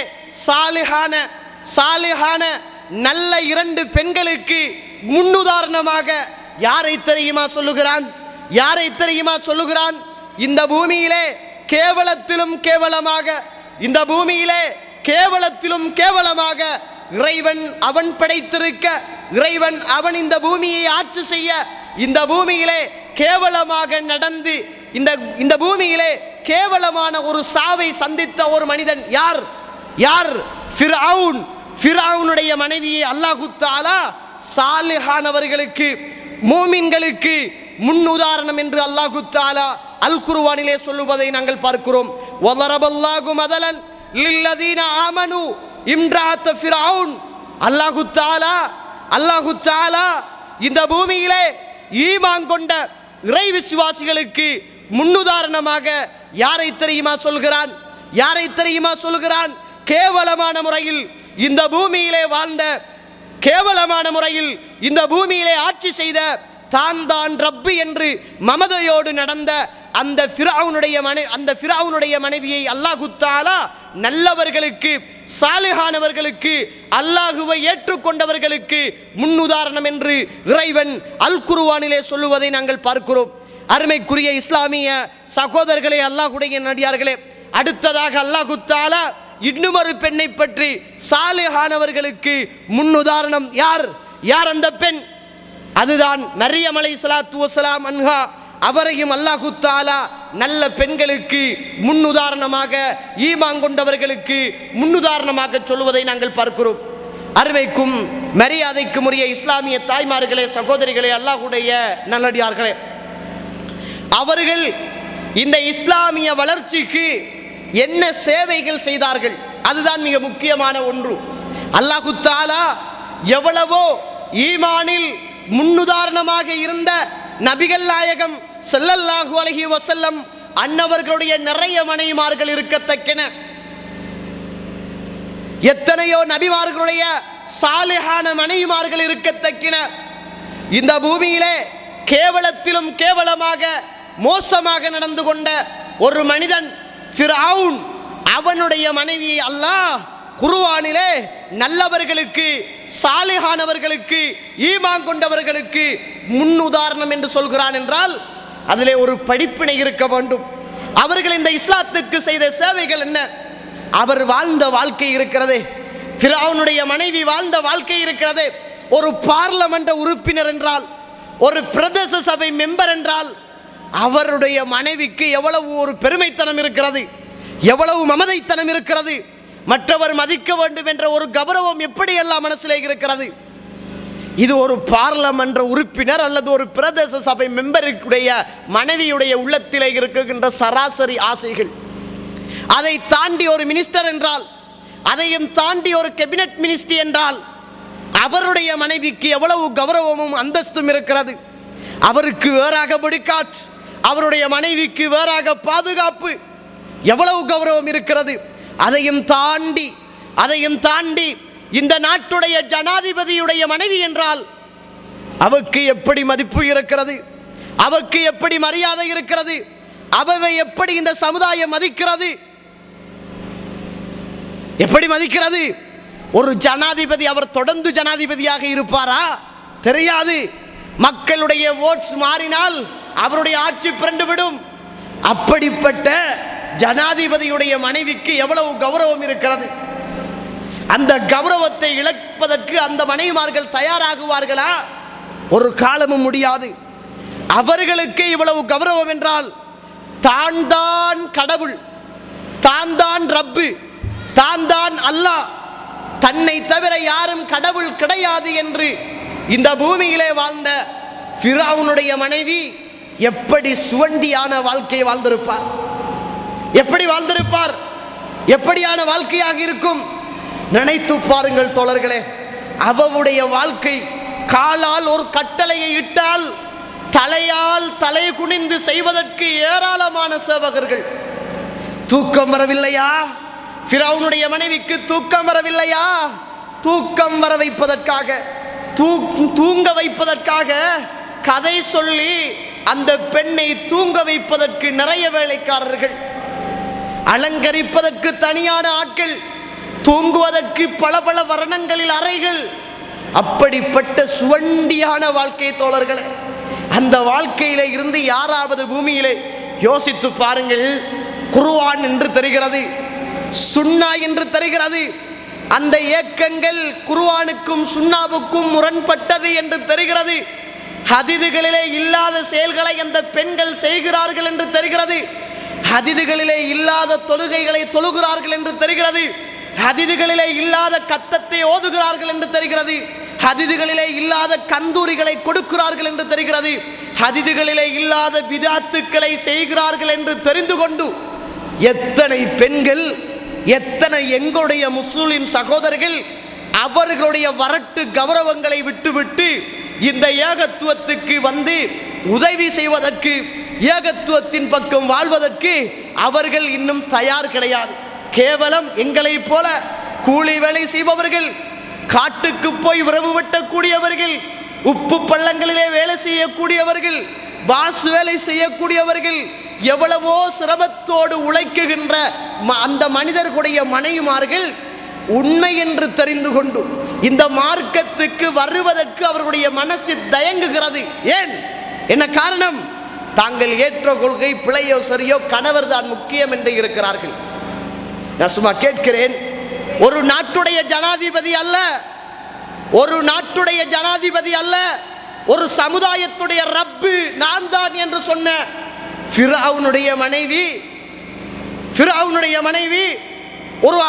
சாலிஹான நல்ல 2 பெண்களுக்கு முன்னுதாரணமாக யாரை தெரியுமா சொல்லுகிறான்? இந்த பூமியிலே கேவலத்திலும் கேவலமாக இறைவன் அவன் படைத்திருக்க, இறைவன் அவன் இந்த பூமியை ஆட்சி செய்ய, இந்த பூமியிலே கேவலமாக நடந்து இந்த பூமியிலே கேவலமான ஒரு சாவை சந்தித்த ஒரு மனிதன் யார்? ஃபிரௌனுடைய மனைவியை அல்லாஹு தஆலா சாலிஹானவர்களுக்கு, மூமின்களுக்கு முன்னுதாரணம் என்று அல்லாஹு தஆலா அல் குர்ஆனிலே சொல்லுவதை நாங்கள் பார்க்கிறோம். வலரபல்லாஹு மதலன் லில்லதீன ஆமனு இம்ராஅத் ஃபிரௌன். அல்லாஹு தஆலா இந்த பூமியிலே ஈமான் கொண்ட இறை விசுவாசிகளுக்கு முன்னுதாரணமாக யாரை தெரியுமா சொல்கிறான்? கேவலமான முறையில் இந்த பூமியிலே வாழ்ந்த, கேவலமான முறையில் இந்த பூமியிலே ஆட்சி செய்த, தான் ரப்பு என்று மமதையோடு நடந்த அந்த ஃபிரௌனுடைய மனைவியை அல்லாஹ் தஆலா நல்லவர்களுக்கு, சாலிஹானவர்களுக்கு, அல்லாஹுவை ஏற்றுக்கொண்டவர்களுக்கு முன்னுதாரணம் என்று இறைவன் அல் குர்ஆனிலே சொல்லுவதை நாங்கள் பார்க்கிறோம். அருமைக்குரிய இஸ்லாமிய சகோதரர்களே, அல்லாஹ்வுடைய நடிகார்களே, அடுத்ததாக அல்லாஹ் தஆலா இன்னுமொரு பெண்ணை பற்றி, சாலிஹானவர்களுக்கு முன்னுதாரணம் யார் அந்த பெண்? அதுதான் மரியம் அலைஹிஸ்ஸலாத்து வஸ்ஸலாம் அன்ஹா. அவரையும் அல்லாஹு தஆலா நல்ல பெண்களுக்கு முன்னுதாரணமாக, ஈமான் கொண்டவர்களுக்கு முன்னுதாரணமாக சொல்லுவதை நாங்கள் பார்க்கிறோம். அருமைக்கும் மரியாதைக்கும் உரிய இஸ்லாமிய தாய்மார்களே, சகோதரிகளே, அல்லாஹ்வுடைய நல்லடியார்களே, அவர்கள் இந்த இஸ்லாமிய வளர்ச்சிக்கு என்ன சேவைகள் செய்தார்கள்? அதுதான் மிக முக்கியமான ஒன்று. அல்லாஹு தஆலா எவ்வளவோ ஈமானில் முன்னுதாரணமாக இருந்த நபிகள் நாயகம் ஸல்லல்லாஹு அலைஹி வஸல்லம் அன்னவர்களுடைய நிறைய மனைவிமார்கள் இருக்கத்தக்கன, எத்தனையோ நபிமார்களுடைய சாலிஹான மனைவிமார்கள் இருக்கத்தக்கன. இந்த பூமியிலே கேவலத்திலும் கேவலமாக மோசமாக நடந்து கொண்ட ஒரு மனிதன் ஃபிரௌன். அவனுடைய மனைவியை அல்லாஹ் குர்ஆனிலே நல்லவர்களுக்கு, சாலிஹானவர்களுக்கு, ஈமான் கொண்டவர்களுக்கு முன்னுதாரணம் என்று சொல்கிறான் என்றால் அதிலே ஒரு படிப்பினை இருக்க வேண்டும். அவர்கள் இந்த இஸ்லாத்துக்கு செய்த சேவைகள் என்ன? அவர் வாழ்ந்த வாழ்க்கை இருக்கிறதே, ஃபிரௌனுடைய மனைவி வாழ்ந்த வாழ்க்கை இருக்கிறதே. ஒரு பார்லமெண்ட் உறுப்பினர் என்றால், ஒரு பிரதேச சபை மெம்பர் என்றால், அவருடைய மனைவிக்கு எவ்வளவு ஒரு பெருமைத்தனம் இருக்கிறது, எவ்வளவு மமதைத்தனம் இருக்கிறது, மற்றவர் மதிக்க வேண்டும் என்ற ஒரு கௌரவம் எப்படியெல்லாம் மனசிலே இருக்கிறது. இது ஒரு பார்லமெண்ட் உறுப்பினர் அல்லது ஒரு பிரதேச சபை மெம்பருடைய மனைவியுடைய உள்ளத்திலே இருக்கின்ற சராசரி ஆசைகள். அதை தாண்டி ஒரு மினிஸ்டர் என்றால், அதையும் தாண்டி ஒரு கேபினட் மினிஸ்டர் என்றால், அவருடைய மனைவிக்கு எவ்வளவு கௌரவமும் அந்தஸ்தும் இருக்கிறது. அவருக்கு வேறாக பொடிகாட், அவருடைய மனைவிக்கு வேறாக பாதுகாப்பு, எவ்வளவு கௌரவம் இருக்கிறது. அதையும் தாண்டி இந்த நாட்டுடைய ஜனாதிபதியுடைய மனைவி என்றால் அவருக்கு எப்படி மதிப்பு இருக்கிறது, அவருக்கு எப்படி மரியாதை இருக்கிறது, அவவை எப்படி இந்த சமுதாயம் மதிக்கிறது, எப்படி மதிக்கிறது? ஒரு ஜனாதிபதி அவர் தொடர்ந்து ஜனாதிபதியாக இருப்பாரா? தெரியாது. மக்களுடைய ஓட்ஸ் மாறினால் அவருடைய ஆட்சி பிறண்டுவிடும். அப்படிப்பட்ட ஜனாதிபதியுடைய மனைவிக்கு எவ்வளவு கௌரவம் இருக்கிறது. அந்த கௌரவத்தை இழப்பதற்கு அந்த மனைவிமார்கள் தயாராகுவார்களா? ஒரு காலமும் முடியாது. அவர்களுக்கு இவ்வளவு கௌரவம் என்றால், தான் தான் கடவுள், தான் தான் ரப்பு, தான் தான் அல்லாஹ், தன்னை தவிர யாரும் கடவுள் கிடையாது என்று இந்த பூமியிலே வாழ்ந்த ஃபிரௌனுடைய மனைவி எப்படி சுவண்டியான வாழ்க்கை வாழ்ந்திருப்பார்? எப்படி வாழ்ந்திருப்பார்? எப்படியான வாழ்க்கையாக இருக்கும்? நினைத்து பாருங்கள் தோழர்களே. அவருடைய வாழ்க்கை காலால் ஒரு கட்டளையை இட்டால் தலையால் தலை குனிந்து செய்வதற்கு ஏராளமான சேவகர்கள். தூக்கம் வரவில்லையா? ஃபிரௌனுடைய மனைவிக்கு தூக்கம் வரவில்லையா? தூக்கம் வர வைப்பதற்காக, தூங்க வைப்பதற்காக கதை சொல்லி அந்த பெண்ணை தூங்க வைப்பதற்கு நிறைய வேலைக்காரர்கள், அலங்கரிப்பதற்கு தனியான ஆட்கள், தூங்குவதற்கு பல பல வர்ணங்களில் அறைகள். அப்படிப்பட்ட சுவண்டியான வாழ்க்கை தோழர்களே. அந்த வாழ்க்கையில இருந்து யாராவது பூமியிலே யோசித்து பாருங்கள். குர்ஆன் என்று தெரிகிறது, சுன்னா என்று தெரிகிறது. அந்த ஏக்கங்கள் குர்ஆனுக்கும் சுன்னாவுக்கும் முரண்பட்டது என்று தெரிகிறது. ஹதீதுகளிலே இல்லாத செயல்களை அந்த பெண்கள் செய்கிறார்கள் என்று தெரிகிறது. ஹதீதுகளிலே இல்லாத தொழுகைகளை தொழுகிறார்கள் என்று தெரிகிறது. ஹதீதுகளிலே இல்லாத கத்தத்தை ஓதுகிறார்கள் என்று தெரிகிறது. ஹதீதுகளிலே இல்லாத கந்தூரிகளை கொடுக்கிறார்கள் என்று தெரிகிறது, ஹதீதுகளிலே இல்லாத பிதாத்துக்களை செய்கிறார்கள் என்று தெரிந்து கொண்டு எத்தனை பெண்கள், எத்தனை எங்களுடைய முஸ்லிம் சகோதரர்கள் அவர்களுடைய வரட்டு கௌரவங்களை விட்டுவிட்டு இந்த ஏகத்துவத்துக்கு வந்து உதவி செய்வதற்கு, ஏகத்துவத்தின் பக்கம் வாழ்வதற்கு அவர்கள் இன்னும் தயார் கிடையாது. கேவலம் எங்களை போல கூலி வேலை செய்பவர்கள், காட்டுக்கு போய் உறவு வெட்டக்கூடியவர்கள், உப்பு பள்ளங்களிலே வேலை செய்யக்கூடியவர்கள், பாஸ் வேலை செய்யக்கூடியவர்கள், எவ்வளவோ சிரமத்தோடு உழைக்குகின்ற அந்த மனிதர்களுடைய மனைவிமார்கள் உண்மை என்று தெரிந்து கொண்டு இந்த மார்க்கத்துக்கு வருவதற்கு அவர்களுடைய மனசு தயங்குகிறது. ஏன்? என்ன காரணம்? தாங்கள் ஏற்ற கொள்கை பிழையோ சரியோ, கணவர் தான் முக்கியம் என்று இருக்கிறார்கள். நான் சும்மா கேட்கிறேன், ஒரு நாட்டுடைய ஜனாதிபதி அல்ல, ஒரு நாட்டுடைய ஜனாதிபதி அல்ல, ஒரு சமுதாயத்துடைய ரப்பு நான் தான் என்று சொன்ன ஃபிரௌனுடைய மனைவி ஒரு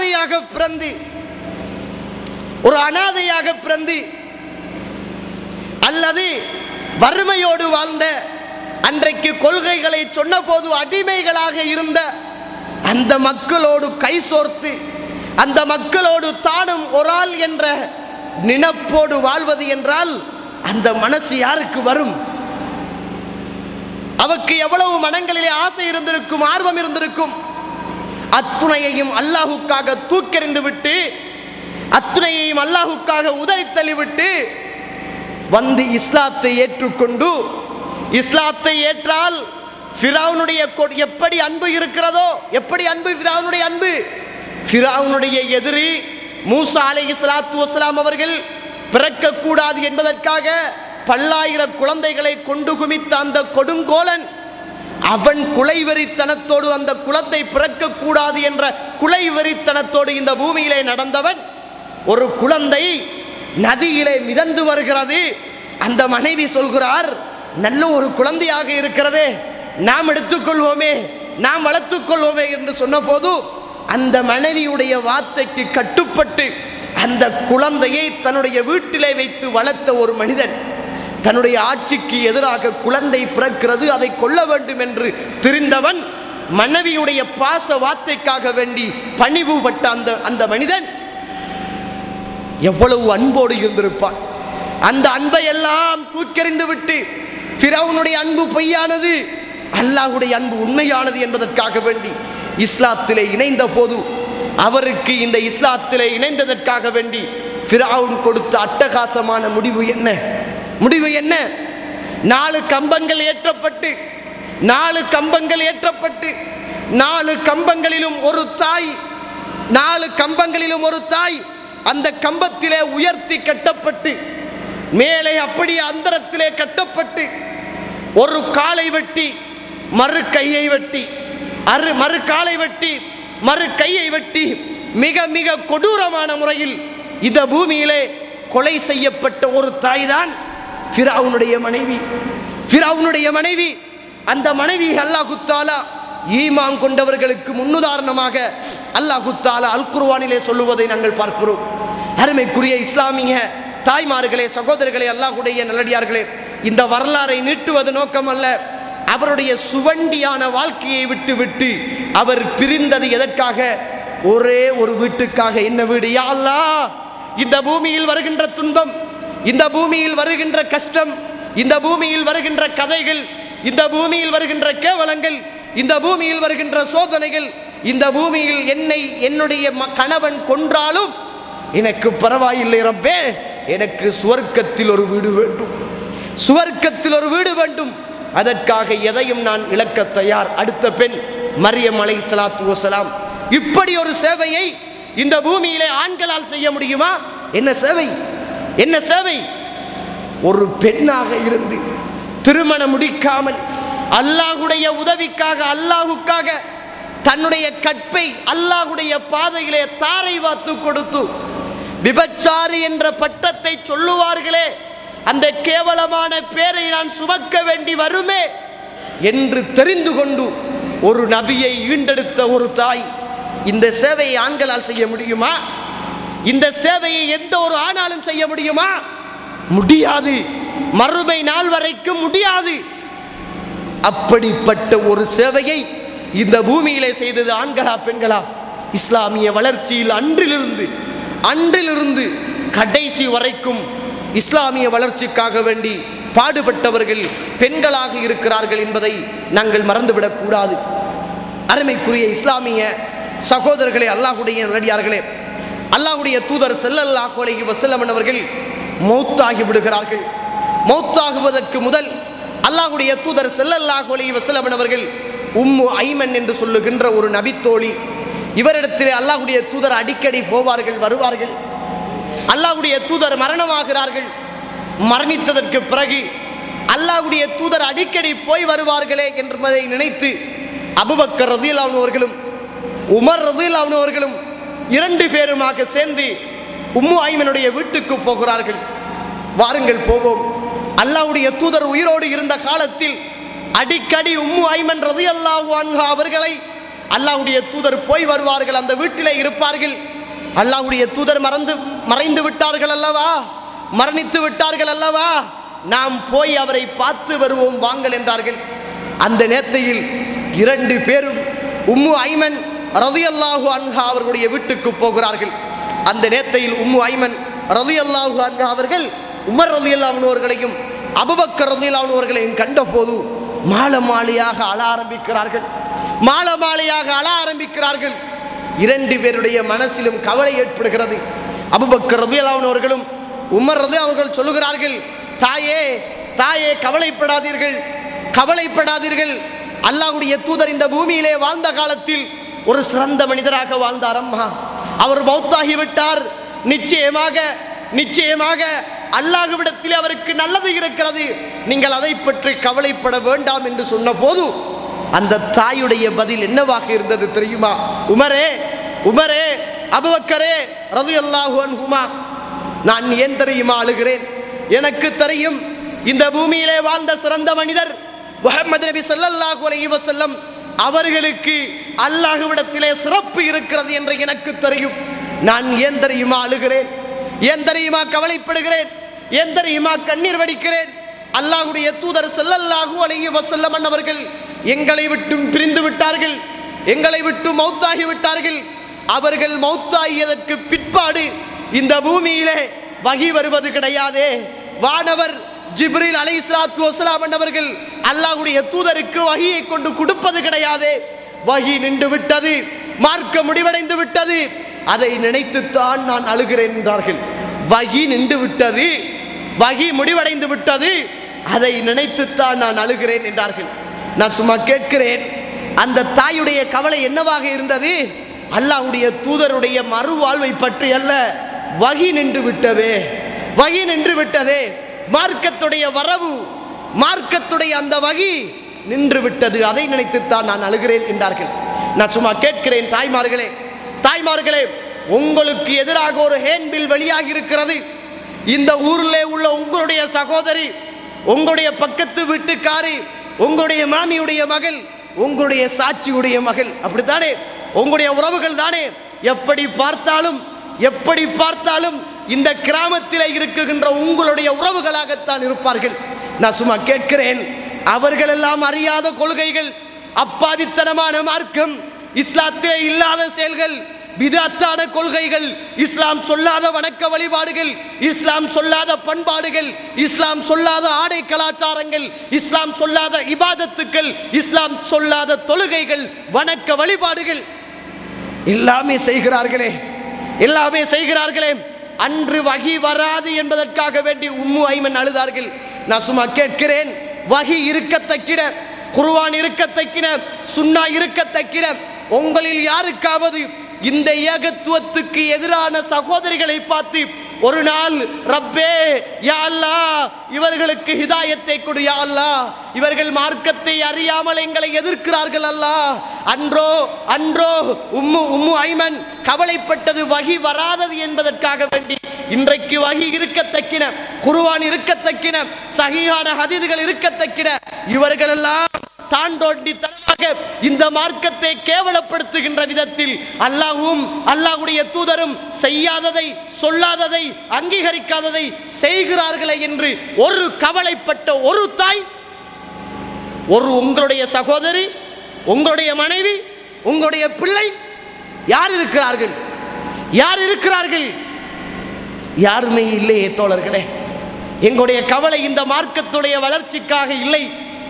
அனாதையாக பிறந்து அல்லது வறுமையோடு வாழ்ந்த, அன்றைக்கு கொள்கைகளை சொன்ன போது அடிமைகளாக இருந்த அந்த மக்களோடு கைசோர்த்து, அந்த மக்களோடு தானும் ஒரு ஆள் என்ற நினைப்போடு வாழ்வது என்றால் அந்த மனசு யாருக்கு வரும்? அவருக்கு எவ்வளவு மனங்களிலே ஆசை இருந்திருக்கும், ஆர்வம் இருந்திருக்கும். அத்துணையையும் அல்லாஹுக்காக தூக்கெறிந்து விட்டு, அத்துணையையும் அல்லாஹுக்காக உதறி தள்ளிவிட்டு வந்து இஸ்லாத்தை ஏற்றுக்கொண்டு, இஸ்லாத்தை ஏற்றால் ஃபிரௌனுடைய எப்படி அன்பு இருக்கிறதோ, எப்படி அன்பு ஃபிரௌனுடைய அன்பு, ஃபிரௌனுடைய எதிரி மூசா அலைஹிஸ்ஸலாத்து வஸ்ஸலாம் அவர்கள் பிறக்கக்கூடாது என்பதற்காக பல்லாயிரம் குழந்தைகளை கொண்டு குமித்த அந்த கொடுங்கோலன், அவன் குலைவெறித்தனத்தோடு அந்த குழந்தை பிறக்கக்கூடாது என்ற குலைவெறித்தனத்தோடு இந்த பூமியிலே நடந்தவன், ஒரு குழந்தை நதியிலே மிதந்து வருகிறது. அந்த மனைவி சொல்கிறார், நல்ல ஒரு குழந்தையாக இருக்கிறதே, நாம் எடுத்துக்கொள்வோமே, நாம் வளர்த்துக்கொள்வோமே என்று சொன்ன போது அந்த மனைவியுடைய வார்த்தைக்கு கட்டுப்பட்டு அந்த குழந்தையை தன்னுடைய வீட்டிலே வைத்து வளர்த்த ஒரு மனிதன், தன்னுடைய ஆட்சிக்கு எதிராக குழந்தை பிறக்கிறது, அதை கொல்ல வேண்டும் என்று தெரிந்தவன், மனைவியுடைய பாச வார்த்தைக்காக வேண்டி பணிவுபட்ட அந்த மனிதன் எவ்வளவு அன்போடு இருந்திருப்பான். அந்த அன்பை எல்லாம் தூக்கெறிந்து விட்டு ஃபிரௌனுடைய அன்பு பொய்யானது, அல்லாஹ்வுடைய அன்பு உண்மையானது என்பதற்காக வேண்டி இஸ்லாத்திலே இணைந்த போது, அவருக்கு இந்த இஸ்லாத்திலே இணைந்ததற்காக வேண்டி ஃபிரௌன் கொடுத்த அட்டகாசமான முடிவு என்ன? 4 கம்பங்கள் ஏற்றப்பட்டு 4 கம்பங்களிலும் ஒரு தாய் அந்த கம்பத்திலே உயர்த்தி கட்டப்பட்டு, மேலே அப்படியே அந்தரத்திலே கட்டப்பட்டு, ஒரு காலை வெட்டி மறு கையை வெட்டி, மறு காலை வெட்டி மறு கையை வெட்டி மிக மிக கொடூரமான முறையில் இந்த பூமியிலே கொலை செய்யப்பட்ட ஒரு தாய் தான் ஃபிரௌனுடைய மனைவி. அந்த மனைவி அல்லாஹ் தஆலா ஈமான் கொண்டவர்களுக்கு முன்னுதாரணமாக அல்லாஹ் தஆலா அல் குர்ஆனிலே சொல்லுவதை நாங்கள் பார்க்கிறோம். அருமைக்குரிய இஸ்லாமிய தாய்மார்களே, சகோதரர்களே, அல்லாஹ்வுடைய நல்லடியார்களே, இந்த வரலாறை நீட்டுவது நோக்கம் அல்ல. அவருடைய சுவண்டியான வாழ்க்கையை விட்டு அவர் பிரிந்தது எதற்காக? ஒரே ஒரு வீட்டுக்காக. என்ன வீடு? யா அல்லாஹ், இந்த பூமியில் வருகின்ற துன்பம், இந்த பூமியில் வருகின்ற கஷ்டம், இந்த பூமியில் வருகின்ற கதைகள், இந்த பூமியில் வருகின்ற கேவலங்கள், இந்த பூமியில் வருகின்ற சோதனைகள், இந்த பூமியில் என்னுடைய கணவன் கொன்றாலும் எனக்கு பரவாயில்லை ரப்பே, எனக்கு சுவர்க்கத்தில் ஒரு வீடு வேண்டும், சுவர்க்கத்தில் ஒரு வீடு வேண்டும். அதற்காக எதையும் நான் இழக்க தயார். அடுத்த பெண் மரியம் அலைஹிஸ்ஸலாத்து வஸ்ஸலாம். இப்படி ஒரு சேவையை இந்த பூமியிலே ஆண்களால் செய்ய முடியுமா? என்ன சேவை? ஒரு பெண்ணாக இருந்து திருமணம் முடிக்காமல் அல்லாஹ்வுடைய உதவிக்காக, அல்லாஹ்வுக்காக தன்னுடைய கற்பை அல்லாஹ்வுடைய பாதையிலே தாரை வாத்து கொடுத்து, விபச்சாரி என்ற பட்டத்தை சொல்லுவார்களே, அந்த கேவலமான பேரை நான் சுமக்க வேண்டி வருமே என்று தெரிந்து கொண்டு ஒரு நபியை ஈண்டெடுத்த ஒரு தாய், இந்த சேவையை ஆண்களால் செய்ய முடியுமா? இந்த சேவையை எந்த ஒரு ஆணாலும் செய்ய முடியுமா? முடியாது. மறுமை நாள் வரைக்கும் முடியாது. அப்படிப்பட்ட ஒரு சேவையை இந்த பூமியிலே செய்தது ஆண்களா பெண்களா? இஸ்லாமிய வளர்ச்சியில் அன்றிலிருந்து கடைசி வரைக்கும் இஸ்லாமிய வளர்ச்சிக்காக வேண்டி பாடுபட்டவர்கள் பெண்களாக இருக்கிறார்கள் என்பதை நாங்கள் மறந்துவிடக் கூடாது. அருமைக்குரிய இஸ்லாமிய சகோதரர்களே, அல்லாஹ்வுடைய நல்லடியார்களே, அல்லாஹ்வுடைய தூதர் ஸல்லல்லாஹு அலைஹி வஸல்லம் அவர்கள் மௌத்தாகி விடுகிறார்கள். மௌத்தாகுவதற்கு முதல் அல்லாஹ்வுடைய தூதர் ஸல்லல்லாஹு அலைஹி வஸல்லம் அவர்கள் உம்மு ஐமன் என்று சொல்லுகின்ற ஒரு நபித்தோழி, இவரிடத்தில் அல்லாஹ்வுடைய தூதர் அடிக்கடி போவார்கள், வருவார்கள். அல்லாஹ்வுடைய தூதர் மரணமாகிறார்கள். மரணித்ததற்கு பிறகு அல்லாஹ்வுடைய தூதர் அடிக்கடி போய் வருவார்களே என்பதை நினைத்து அபூபக்கர் ரலியல்லாஹு அன்ஹு அவர்களும் உமர் ரலியல்லாஹு அன்ஹு அவர்களும் 2 பேருமாக சேர்ந்து உம்மு ஐமனுடைய வீட்டுக்கு போகிறார்கள். வாருங்கள் போவோம். அல்லாஹ்வுடைய தூதர் உயிரோடு இருந்த காலத்தில் அடிக்கடி உம்மு ஐமன் ரலியல்லாஹு அன்ஹா அவர்களை அல்லாஹ்வுடைய தூதர் போய் வருவார்கள், அந்த வீட்டிலே இருப்பார்கள். அல்லாஹ்வுடைய தூதர் மறைந்து விட்டார்கள் அல்லவா, மரணித்து விட்டார்கள் அல்லவா, நாம் போய் அவரை பார்த்து வருவோம் வாங்கள் என்றார்கள். அந்த நேரத்தில் 2 பேரும் உம்மு ஐமன் ரலியல்லாஹு அன்ஹா அவர்களுடைய வீட்டுக்கு போகிறார்கள். அந்த நேரத்தில் உம்மு ஐமன் ரலியல்லாஹு அன்ஹா அவர்கள் உமர் ரலியல்லாஹு அன்ஹு அவர்களையும் அபூபக்கர் ரலியல்லாஹு அன்ஹு அவர்களையும் கண்டபோது மாலையாக அழ ஆரம்பிக்கிறார்கள். 2 பேருடைய மனசிலும் கவலை ஏற்படுகிறது. அபூபக்கர் ரலியல்லாஹு அன்ஹு அவர்களும் உமர் ரலியல்லாஹு அவர்கள் சொல்லுகிறார்கள், தாயே கவலைப்படாதீர்கள். அல்லாஹ்வுடைய தூதர் இந்த பூமியிலே வாழ்ந்த காலத்தில் ஒரு சிறந்த மனிதராக வாழ்ந்தார் அம்மா. அவர் மௌத்தாகிவிட்டார். நிச்சயமாக அல்லாஹ்விடத்தில் அவருக்கு நல்லது இருக்கிறது, நீங்கள் அதை பற்றி கவலைப்பட வேண்டாம் என்று சொன்ன போது அந்த தாயுடைய பதில் என்னவாக இருந்தது தெரியுமா? உமரே அபூபக்கரே ரலியல்லாஹு அன்ஹுமா, நான் ஏன் தெரியுமா அழுகிறேன்? எனக்கு தெரியும், இந்த பூமியிலே வாழ்ந்த சிறந்த மனிதர் முஹம்மது நபி ஸல்லல்லாஹு அலைஹி வஸல்லம் அவர்களுக்கு அல்லாஹ்விடத்திலே சிறப்பு இருக்கிறது என்று எனக்கு தெரியும். நான் ஏன் தெரியுமா அழுகிறேன்? ஏன் தெரியுமா கவலைப்படுகிறேன்? ஏன் தெரியுமா கண்ணீர் வடிக்கிறேன்? அல்லாஹ்வுடைய தூதர் ஸல்லல்லாஹு அலைஹி வஸல்லம் அவர்கள் எங்களை விட்டு பிரிந்து விட்டார்கள், எங்களை விட்டு மௌத்தாகி விட்டார்கள். அவர்கள் மௌத்தாகியதற்கு பிற்பாடு இந்த பூமியிலே வஹி வருவது கிடையாதே. வானவர் ஜிப்ரீல் அலைஹிஸ்ஸலாத்து வஸலாம் அவர்கள் அல்லாஹ்வுடைய தூதருக்கு வஹியை கொண்டு கொடுப்பது கிடையாதே. வஹி நின்று விட்டது, மார்க்கம் முடிவடைந்து விட்டது, அதை நினைத்துத்தான் நான் அழுகிறேன் என்றார்கள். வஹி நின்று விட்டது, வஹி முடிவடைந்து விட்டது, அதை நினைத்துத்தான் நான் அழுகிறேன் என்றார்கள். நான் சும்மா கேட்கிறேன், அந்த தாயுடைய கவலை என்னவாக இருந்தது? அல்லாஹ்வுடைய தூதருடைய மறுவாழ்வை பற்றி அல்ல, வஹி நின்று விட்டதே, மார்க்கத்துடைய வரவு, மார்க்கத்துடைய அந்த வகி நின்று விட்டது, அதை நினைத்துத்தான் நான் அழுகிறேன் என்றார்கள். நான் சும்மா கேட்கிறேன், தாய்மார்களே, உங்களுக்கு எதிராக ஒரு ஹேண்ட்பில் வெளியாகி இருக்கிறது. இந்த ஊரிலே உள்ள உங்களுடைய சகோதரி, உங்களுடைய பக்கத்து வீட்டுக்காரி, உங்களுடைய மாமியுடைய மகள், உங்களுடைய சாட்சியுடைய மகள், அப்படித்தானே? உங்களுடைய உறவுகள் தானே. எப்படி பார்த்தாலும் இந்த கிராமத்தில் இருக்குகின்ற உங்களுடைய உறவுகளாகத்தான் இருப்பார்கள். நான் சும்மா கேட்கிறேன், அவர்கள் எல்லாம் அறியாத கொள்கைகள், அப்பாவித்தனமான மார்க்கம், இஸ்லாத்திலே இல்லாத செயல்கள், பிதஅத்தான கொள்கைகள், இஸ்லாம் சொல்லாத வணக்க வழிபாடுகள், இஸ்லாம் சொல்லாத பண்பாடுகள், இஸ்லாம் சொல்லாத ஆடை கலாச்சாரங்கள், இஸ்லாம் சொல்லாத இபாதத்துக்கள், இஸ்லாம் சொல்லாத தொழுகைகள், வணக்க வழிபாடுகள் எல்லாமே செய்கிறார்களே. அன்று வஹி வராது என்பதற்காக வேண்டி உம்மு ஐமன் அழுதார்கள். நான் சும்மா கேட்கிறேன், வஹி இருக்கத்தக்கிற, குர்ஆன் இருக்கத்தக்கிற, சுன்னா இருக்கத்தக்கிற உங்களில் யாருக்காவது இந்த ஏகத்துவத்துக்கு எதிரான சகோதரிகளை பார்த்து ஒரு நாள், ரப்பே யா அல்லாஹ் இவர்களுக்கு ஹிதாயத்தை கொடு யா அல்லாஹ், இவர்கள் மார்க்கத்தை அறியாமல் எங்களை எதிர்க்கிறார்கள் அல்லாஹ், அன்றோ உம்மு ஐமன் கவலைப்பட்டது வஹி வராதது என்பதற்காக வேண்டி. இன்றைக்கு வஹி இருக்கத்தக்கின, குர்ஆன் இருக்கத்தக்கின, சஹீஹான ஹதீஸ்கள் இருக்கத்தக்கின இவர்கள் எல்லாம் தாண்டோண்டி தனமாக குறிப்பாக இந்த மார்க்கத்தை கேவலப்படுத்துகின்ற விதத்தில் அல்லாஹ்வும் அல்லாஹ்வுடைய தூதரும் செய்யாததை, சொல்லாததை, அங்கீகரிக்காததை செய்கிறார்களே என்று ஒரு கவலைப்பட்ட ஒரு தாய், ஒரு உங்களுடைய சகோதரி, உங்களுடைய மனைவி, உங்களுடைய பிள்ளை யார் இருக்கிறார்கள்? யார் இருக்கிறார்கள்? யாருமே இல்லையே தோழர்களே. எங்களுடைய கவலை இந்த மார்க்கத்துடைய வளர்ச்சிக்காக இல்லை.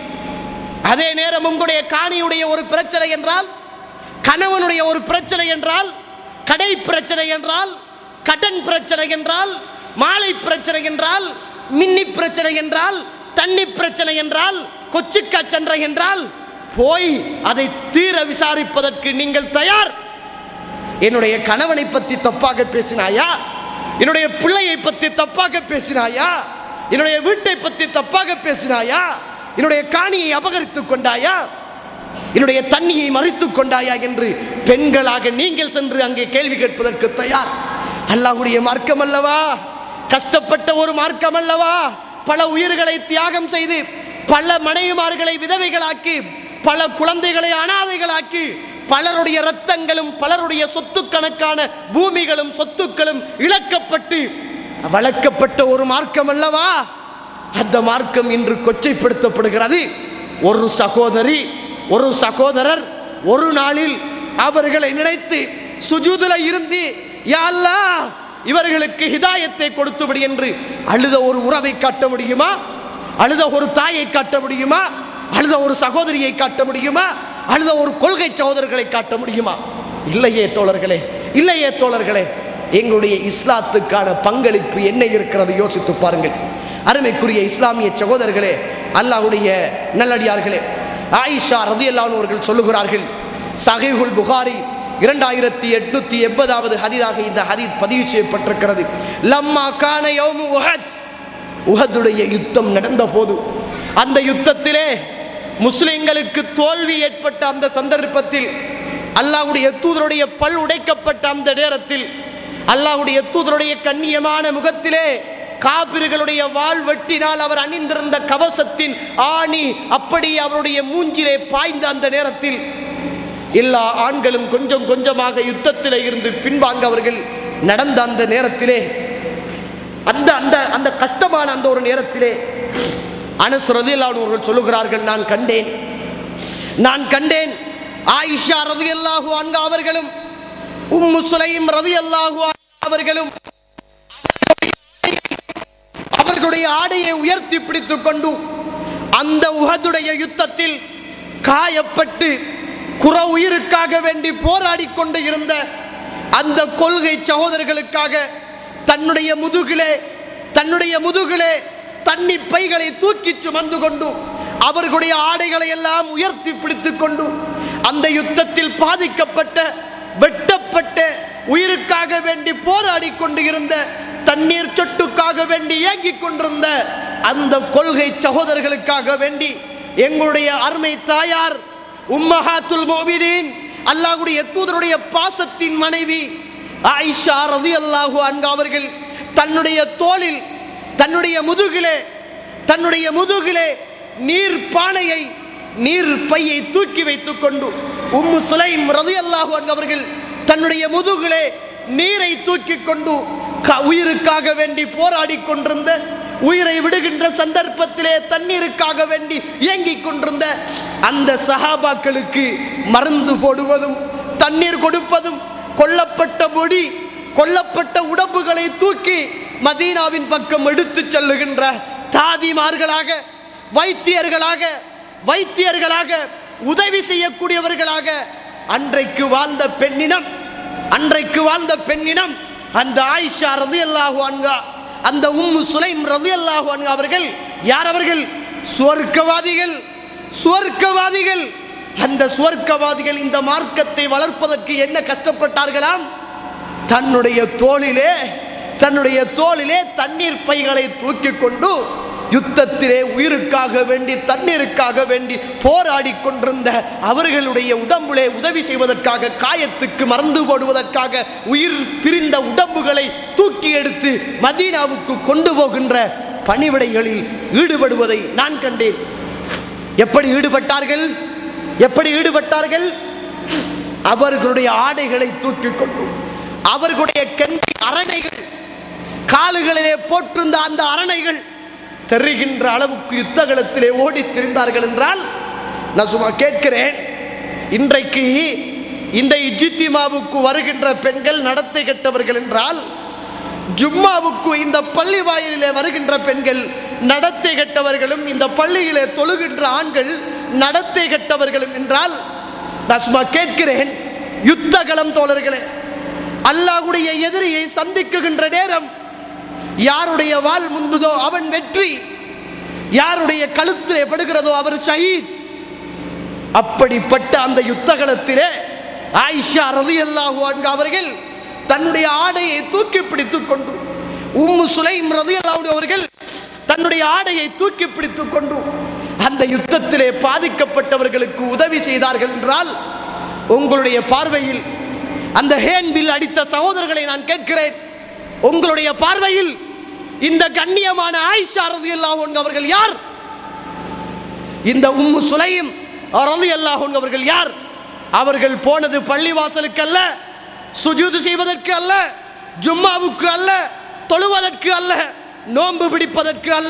அதே நேரம் உங்களுடைய காணியுடைய ஒரு பிரச்சனை என்றால், கணவனுடைய ஒரு பிரச்சனை என்றால், கடை பிரச்சனை என்றால், கடன் பிரச்சனை என்றால், மாலை பிரச்சனை என்றால், மின்னி பிரச்சனை என்றால், தண்ணி பிரச்சனை என்றால், கொச்சுக்கா சண்டை என்றால் போய் அதை தீர விசாரிப்பதற்கு நீங்கள் தயார். என்னுடைய கணவனை பற்றி தப்பாக பேசினாயா, என்னுடைய பிள்ளையை பற்றி தப்பாக பேசினாயா, என்னுடைய வீட்டை பற்றி தப்பாக பேசினாயா, என்னுடைய காணியை அபகரித்துக் கொண்டாயா, என்னுடைய தண்ணியை மறித்துக் கொண்டாயா என்று பெண்களாக நீங்கள் சென்று அங்கே கேள்வி கேட்பதற்கு தயார். அல்லாஹ்வுடைய மார்க்கம் அல்லவா? கஷ்டப்பட்ட ஒரு மார்க்கம் அல்லவா? பல உயிர்களை தியாகம் செய்து பல மனைவிமார்களை விதவைகளாக்கி, பல குழந்தைகளை அனாதைகளாக்கி, பலருடைய இரத்தங்களும் பலருடைய சொத்துக்கணக்கான பூமிகளும் சொத்துக்களும் இழக்கப்பட்டு வளர்க்கப்பட்ட ஒரு மார்க்கம் அல்லவா? அந்த மார்க்கம் இன்று கொச்சைப்படுத்தப்படுகிறது. ஒரு சகோதரி, ஒரு சகோதரர் ஒரு நாளில் அவர்களை நினைத்து சுஜூதுல இருந்து யா அல்லாஹ் இவர்களுக்கு ஹிதாயத்தை கொடுத்துவிடு என்று அழுத ஒரு உறவை காட்ட முடியுமா? அழுத ஒரு தாயை காட்ட முடியுமா? அழுத ஒரு சகோதரியை காட்ட முடியுமா? அழுத ஒரு கொள்கை சகோதரர்களை காட்ட முடியுமா? இல்லையே தோழர்களே, இல்லையே தோழர்களே. எங்களுடைய இஸ்லாத்துக்கான பங்களிப்பு என்ன இருக்கிறது யோசித்து பாருங்கள். அருமைக்குரிய இஸ்லாமிய சகோதரர்களே, அல்லாஹ்வுடைய நல்லடியார்களே, ஆயிஷா ரலியல்லாஹு அன்ஹா அவர்கள் சொல்லுகிறார்கள், சஹீஹுல் புகாரி 2880வது ஹதீஸாக இந்த ஹதீஸ் பதிவு செய்யப்பட்டிருக்கிறது. லம்மா கான யௌமு உஹத், உஹதுடைய யுத்தம் நடந்த போது, அந்த யுத்தத்திலே முஸ்லிம்களுக்கு தோல்வி ஏற்பட்ட அந்த சந்தர்ப்பத்தில், அல்லாஹ்வுடைய தூதருடைய பல் உடைக்கப்பட்ட அந்த நேரத்தில், அல்லாஹ்வுடைய தூதருடைய கண்ணியமான முகத்திலே காபிர்களுடைய வாள் வெட்டினால் அவர் அணிந்திருந்த கவசத்தின் ஆணி அப்படியே அவருடைய மூஞ்சிலே பாய்ந்த அந்த நேரத்தில் எல்லா ஆண்களும் கொஞ்சம் கொஞ்சமாக யுத்தத்திலே இருந்து பின்வாங்கவர்கள் நடந்த அந்த நேரத்திலே, அந்த அந்த அந்த கஷ்டமான அந்த ஒரு நேரத்திலே அனஸ் ரலியல்லாஹு அன்ஹு அவர்கள் சொல்லுகிறார்கள், நான் கண்டேன் ஆயிஷா ரலியல்லாஹு அன்ஹா அவர்களும் உம்மு சுலைம் ரலியல்லாஹு அன்ஹா அவர்களும் அவர்களுடைய ஆடையை உயர்த்தி பிடித்துக் கொண்டு அந்த உஹதுடைய யுத்தத்தில் காயப்பட்டு குற உயிருக்காக வேண்டி போராடி கொண்டு இருந்த அந்த கொள்கை சகோதரர்களுக்காக தன்னுடைய முதுகிலே தண்ணி பைகளை தூக்கி சுமந்து கொண்டு அவர்களுடைய ஆடைகளை எல்லாம் உயர்த்தி பிடித்துக் கொண்டு அந்த யுத்தத்தில் பாதிக்கப்பட்ட, வெட்டப்பட்ட, உயிருக்காக வேண்டி போராடி கொண்டு இருந்த, தண்ணீர் சொட்டுக்காக வேண்டி ஏங்கிக் கொண்டிருந்த அந்த கொள்கை சகோதரர்களுக்காக வேண்டி எங்களுடைய அருமை தாயார் உம்மஹாத்துல் முஃமினீன் அல்லாஹ்வுடைய தூதருடைய பாசத்தின் மனைவி ஆயிஷா ரலியல்லாஹு அன்ஹா அவர்கள் தன்னுடைய தோளில், தன்னுடைய முதுகிலே நீர் பானையை, நீர் பையை தூக்கி வைத்துக் கொண்டு உம்மு சுலைம் ரலியல்லாஹு அன்ஹா அவர்கள் தன்னுடைய முதுகிலே நீரை தூக்கி கொண்டு உயிருக்காக வேண்டி போராடி கொண்டிருந்த, உயிரை விடுகின்ற சந்தர்ப்பத்திலே தண்ணீருக்காக வேண்டி இயங்கிக் கொண்டிருந்த அந்த சஹாபாக்களுக்கு மருந்து போடுவதும் தண்ணீர் கொடுப்பதும், கொல்லப்பட்ட முடி, கொல்லப்பட்ட உடம்புகளை தூக்கி மதீனாவின் பக்கம் எடுத்து செல்லுகின்ற தாதிமார்களாக, வைத்தியர்களாக உதவி செய்யக்கூடியவர்களாக அன்றைக்கு வாழ்ந்த பெண்ணினம் அந்த ஆயிஷா ரலியல்லாஹு அன்ஹா, அந்த உம்மு சுலைம் ரலியல்லாஹு அன்ஹா அவர்கள் யார்? அவர்கள் சுவர்க்கவாதிகள். அந்த சுவர்க்கவாதிகள் இந்த மார்க்கத்தை வளர்ப்பதற்கு என்ன கஷ்டப்பட்டார்களாம்? தன்னுடைய தோளிலே தண்ணீர் பைகளை தூக்கி கொண்டு யுத்தத்திலே உயிருக்காக வேண்டி, தண்ணீருக்காக வேண்டி போராடி கொண்டிருந்த அவர்களுடைய உடம்புலே உதவி செய்வதற்காக, காயத்துக்கு மருந்து போடுவதற்காக உயிர் பிரிந்த உடம்புகளை தூக்கி எடுத்து மதீனாவுக்கு கொண்டு போகின்ற பணிவிடைகளில் ஈடுபடுவதை நான் கண்டேன். எப்படி ஈடுபட்டார்கள்? எப்படி ஈடுபட்டார்கள்? அவர்களுடைய ஆடைகளை தூக்கிக் கொண்டு அவர்களுடைய கெண்டி அரணைகள், கால்களிலே போட்டிருந்த அந்த அரணைகள் தெரிகின்ற அளவுக்கு யுத்தகலத்திலே ஓடி திரிந்தார்கள் என்றால், நான் சும்மா கேட்கிறேன், இன்றைக்கு இந்த இஜ்திமாவுக்கு வருகின்ற பெண்கள் நடத்தை கெட்டவர்கள் என்றால், ஜும்மாவுக்கு இந்த பள்ளி வாயிலே வருகின்ற பெண்கள் நடத்தை கெட்டவர்களும், இந்த பள்ளியிலே தொழுகின்ற ஆண்கள் நடத்தை கெட்டவர்களும் என்றால், நான் சும்மா கேட்கிறேன், யுத்தகலம் தோழர்களே, அல்லாஹ்வுடைய எதிரியை சந்திக்குகின்ற நேரம் யாருடைய வாள் முந்துதோ அவன் வெற்றி, யாருடைய கழுத்திலே படுகிறதோ அவர் ஷஹீத். அப்படிப்பட்ட அந்த யுத்தகலத்திலே ஆயிஷா ரலியல்லாஹு அன்ஹா அவர்கள் தன்னுடைய ஆடையை தூக்கி பிடித்துக் கொண்டு, உம்மு சுலைம் ரலியல்லாஹு அவர்கள் தன்னுடைய ஆடையை தூக்கி பிடித்துக் கொண்டு அந்த யுத்தத்திலே பாதிக்கப்பட்டவர்களுக்கு உதவி செய்தார்கள் என்றால், உங்களுடைய பார்வையில் அந்த ஹேன்பில் அடித்த சகோதரர்களை நான் கேட்கிறேன், உங்களுடைய பார்வையில் இந்த கண்ணியமான ஆயிஷா ரலியல்லாஹு அன்ஹா அவர்கள் யார்? இந்த உம்மு சுலைம் ரலியல்லாஹு அன்ஹா அவர்கள் யார்? அவர்கள் போனது பள்ளிவாசலுக்கு அல்ல, சுஜூது செய்வதற்கு அல்ல, ஜும்மாவுக்கு அல்ல, தொழுவதற்கு அல்ல, நோன்பு பிடிப்பதற்கு அல்ல.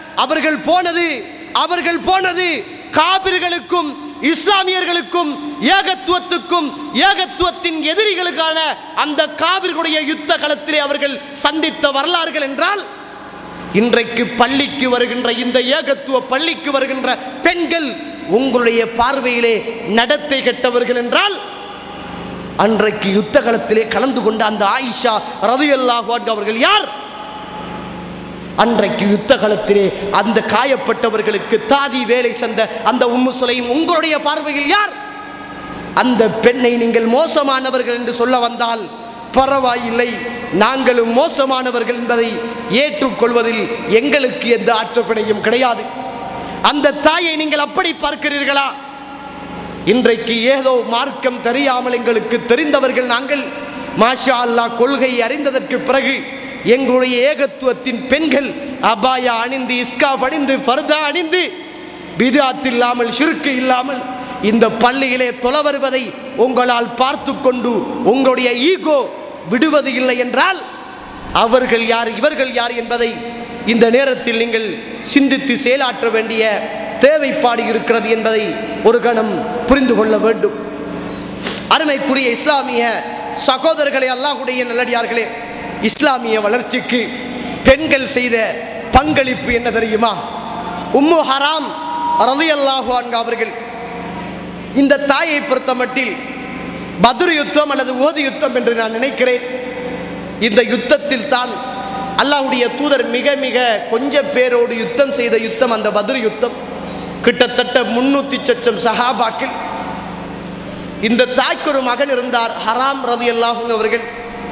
அவர்கள் போனது காபிர்களுக்கும் இஸ்லாமியர்களுக்கும் ஏகத்துவத்துக்கும் ஏகத்துவத்தின் எதிரிகளுக்கான அந்த காபிர்களுடைய யுத்த களத்திலே அவர்கள் சந்தித்த வரலாறுகள் என்றால், இன்றைக்கு பள்ளிக்கு வருகின்ற இந்த ஏகத்துவ பள்ளிக்கு வருகின்ற பெண்கள் உங்களுடைய பார்வையிலே நடத்தை கெட்டவர்கள் என்றால், அன்றைக்கு யுத்த களத்திலே கலந்து கொண்ட அந்த ஆயிஷா ரலியல்லாஹு அன்ஹா அவர்கள் யார்? அன்றைக்கு யுத்த களத்திலே அந்த காயப்பட்டவர்களுக்கு தாதி வேலை சென்ற அந்த உம்மு சுலைம் உங்களுடைய பார்வையில் யார்? அந்த பெண்ணை நீங்கள் மோசமானவர்கள் என்று சொல்ல வந்தால் பரவாயில்லை, நாங்களும் மோசமானவர்கள் என்பதை ஏற்றுக்கொள்வதில் எங்களுக்கு எந்த ஆட்சேபனையும் கிடையாது. அந்த தாயை நீங்கள் அப்படி பார்க்கிறீர்களா? இன்றைக்கு ஏதோ மார்க்கம் தெரியாமல் எங்களுக்கு தெரிந்தவர்கள் நாங்கள், மாஷா அல்லாஹ், கொள்கை அறிந்ததற்கு பிறகு எங்களுடைய ஏகத்துவத்தின் பெண்கள் அபாயா அணிந்து, இஸ்காப் அணிந்து, ஃபர்தா அணிந்து, பிதாத் இல்லாமல், ஷிர்க் இல்லாமல் இந்த பள்ளியிலே தொழ வருவதை உங்களால் பார்த்து கொண்டு உங்களுடைய ஈகோ விடுவது இல்லை என்றால், அவர்கள் யார் இவர்கள் யார் என்பதை இந்த நேரத்தில் நீங்கள் சிந்தித்து செயலாற்ற வேண்டிய தேவைப்பாடு இருக்கிறது என்பதை ஒரு கணம் புரிந்து கொள்ள வேண்டும். அருமைக்குரிய இஸ்லாமிய சகோதரர்களே, அல்லாஹ்வுடைய நல்லடியார்களே, இஸ்லாமிய வளர்ச்சிக்கு பெண்கள் செய்த பங்களிப்பு என்ன தெரியுமா? உம்மு ஹராம் ரலியல்லாஹு அன்ஹா அவர்கள், இந்த தாயை பொறுத்த மட்டில் பத்ர் யுத்தம் அல்லது உஹது யுத்தம் என்று நான் நினைக்கிறேன், இந்த யுத்தத்தில் தான் அல்லாஹ்வுடைய தூதர் மிக மிக கொஞ்ச பேரோடு யுத்தம் செய்த யுத்தம் அந்த பத்ர் யுத்தம். கிட்டத்தட்ட 300 லட்சம் சஹாபாக்கள். இந்த தாய்க்கு ஒரு மகன் இருந்தார், ஹராம் ரலியல்லாஹு அன்ஹு அவர்கள்.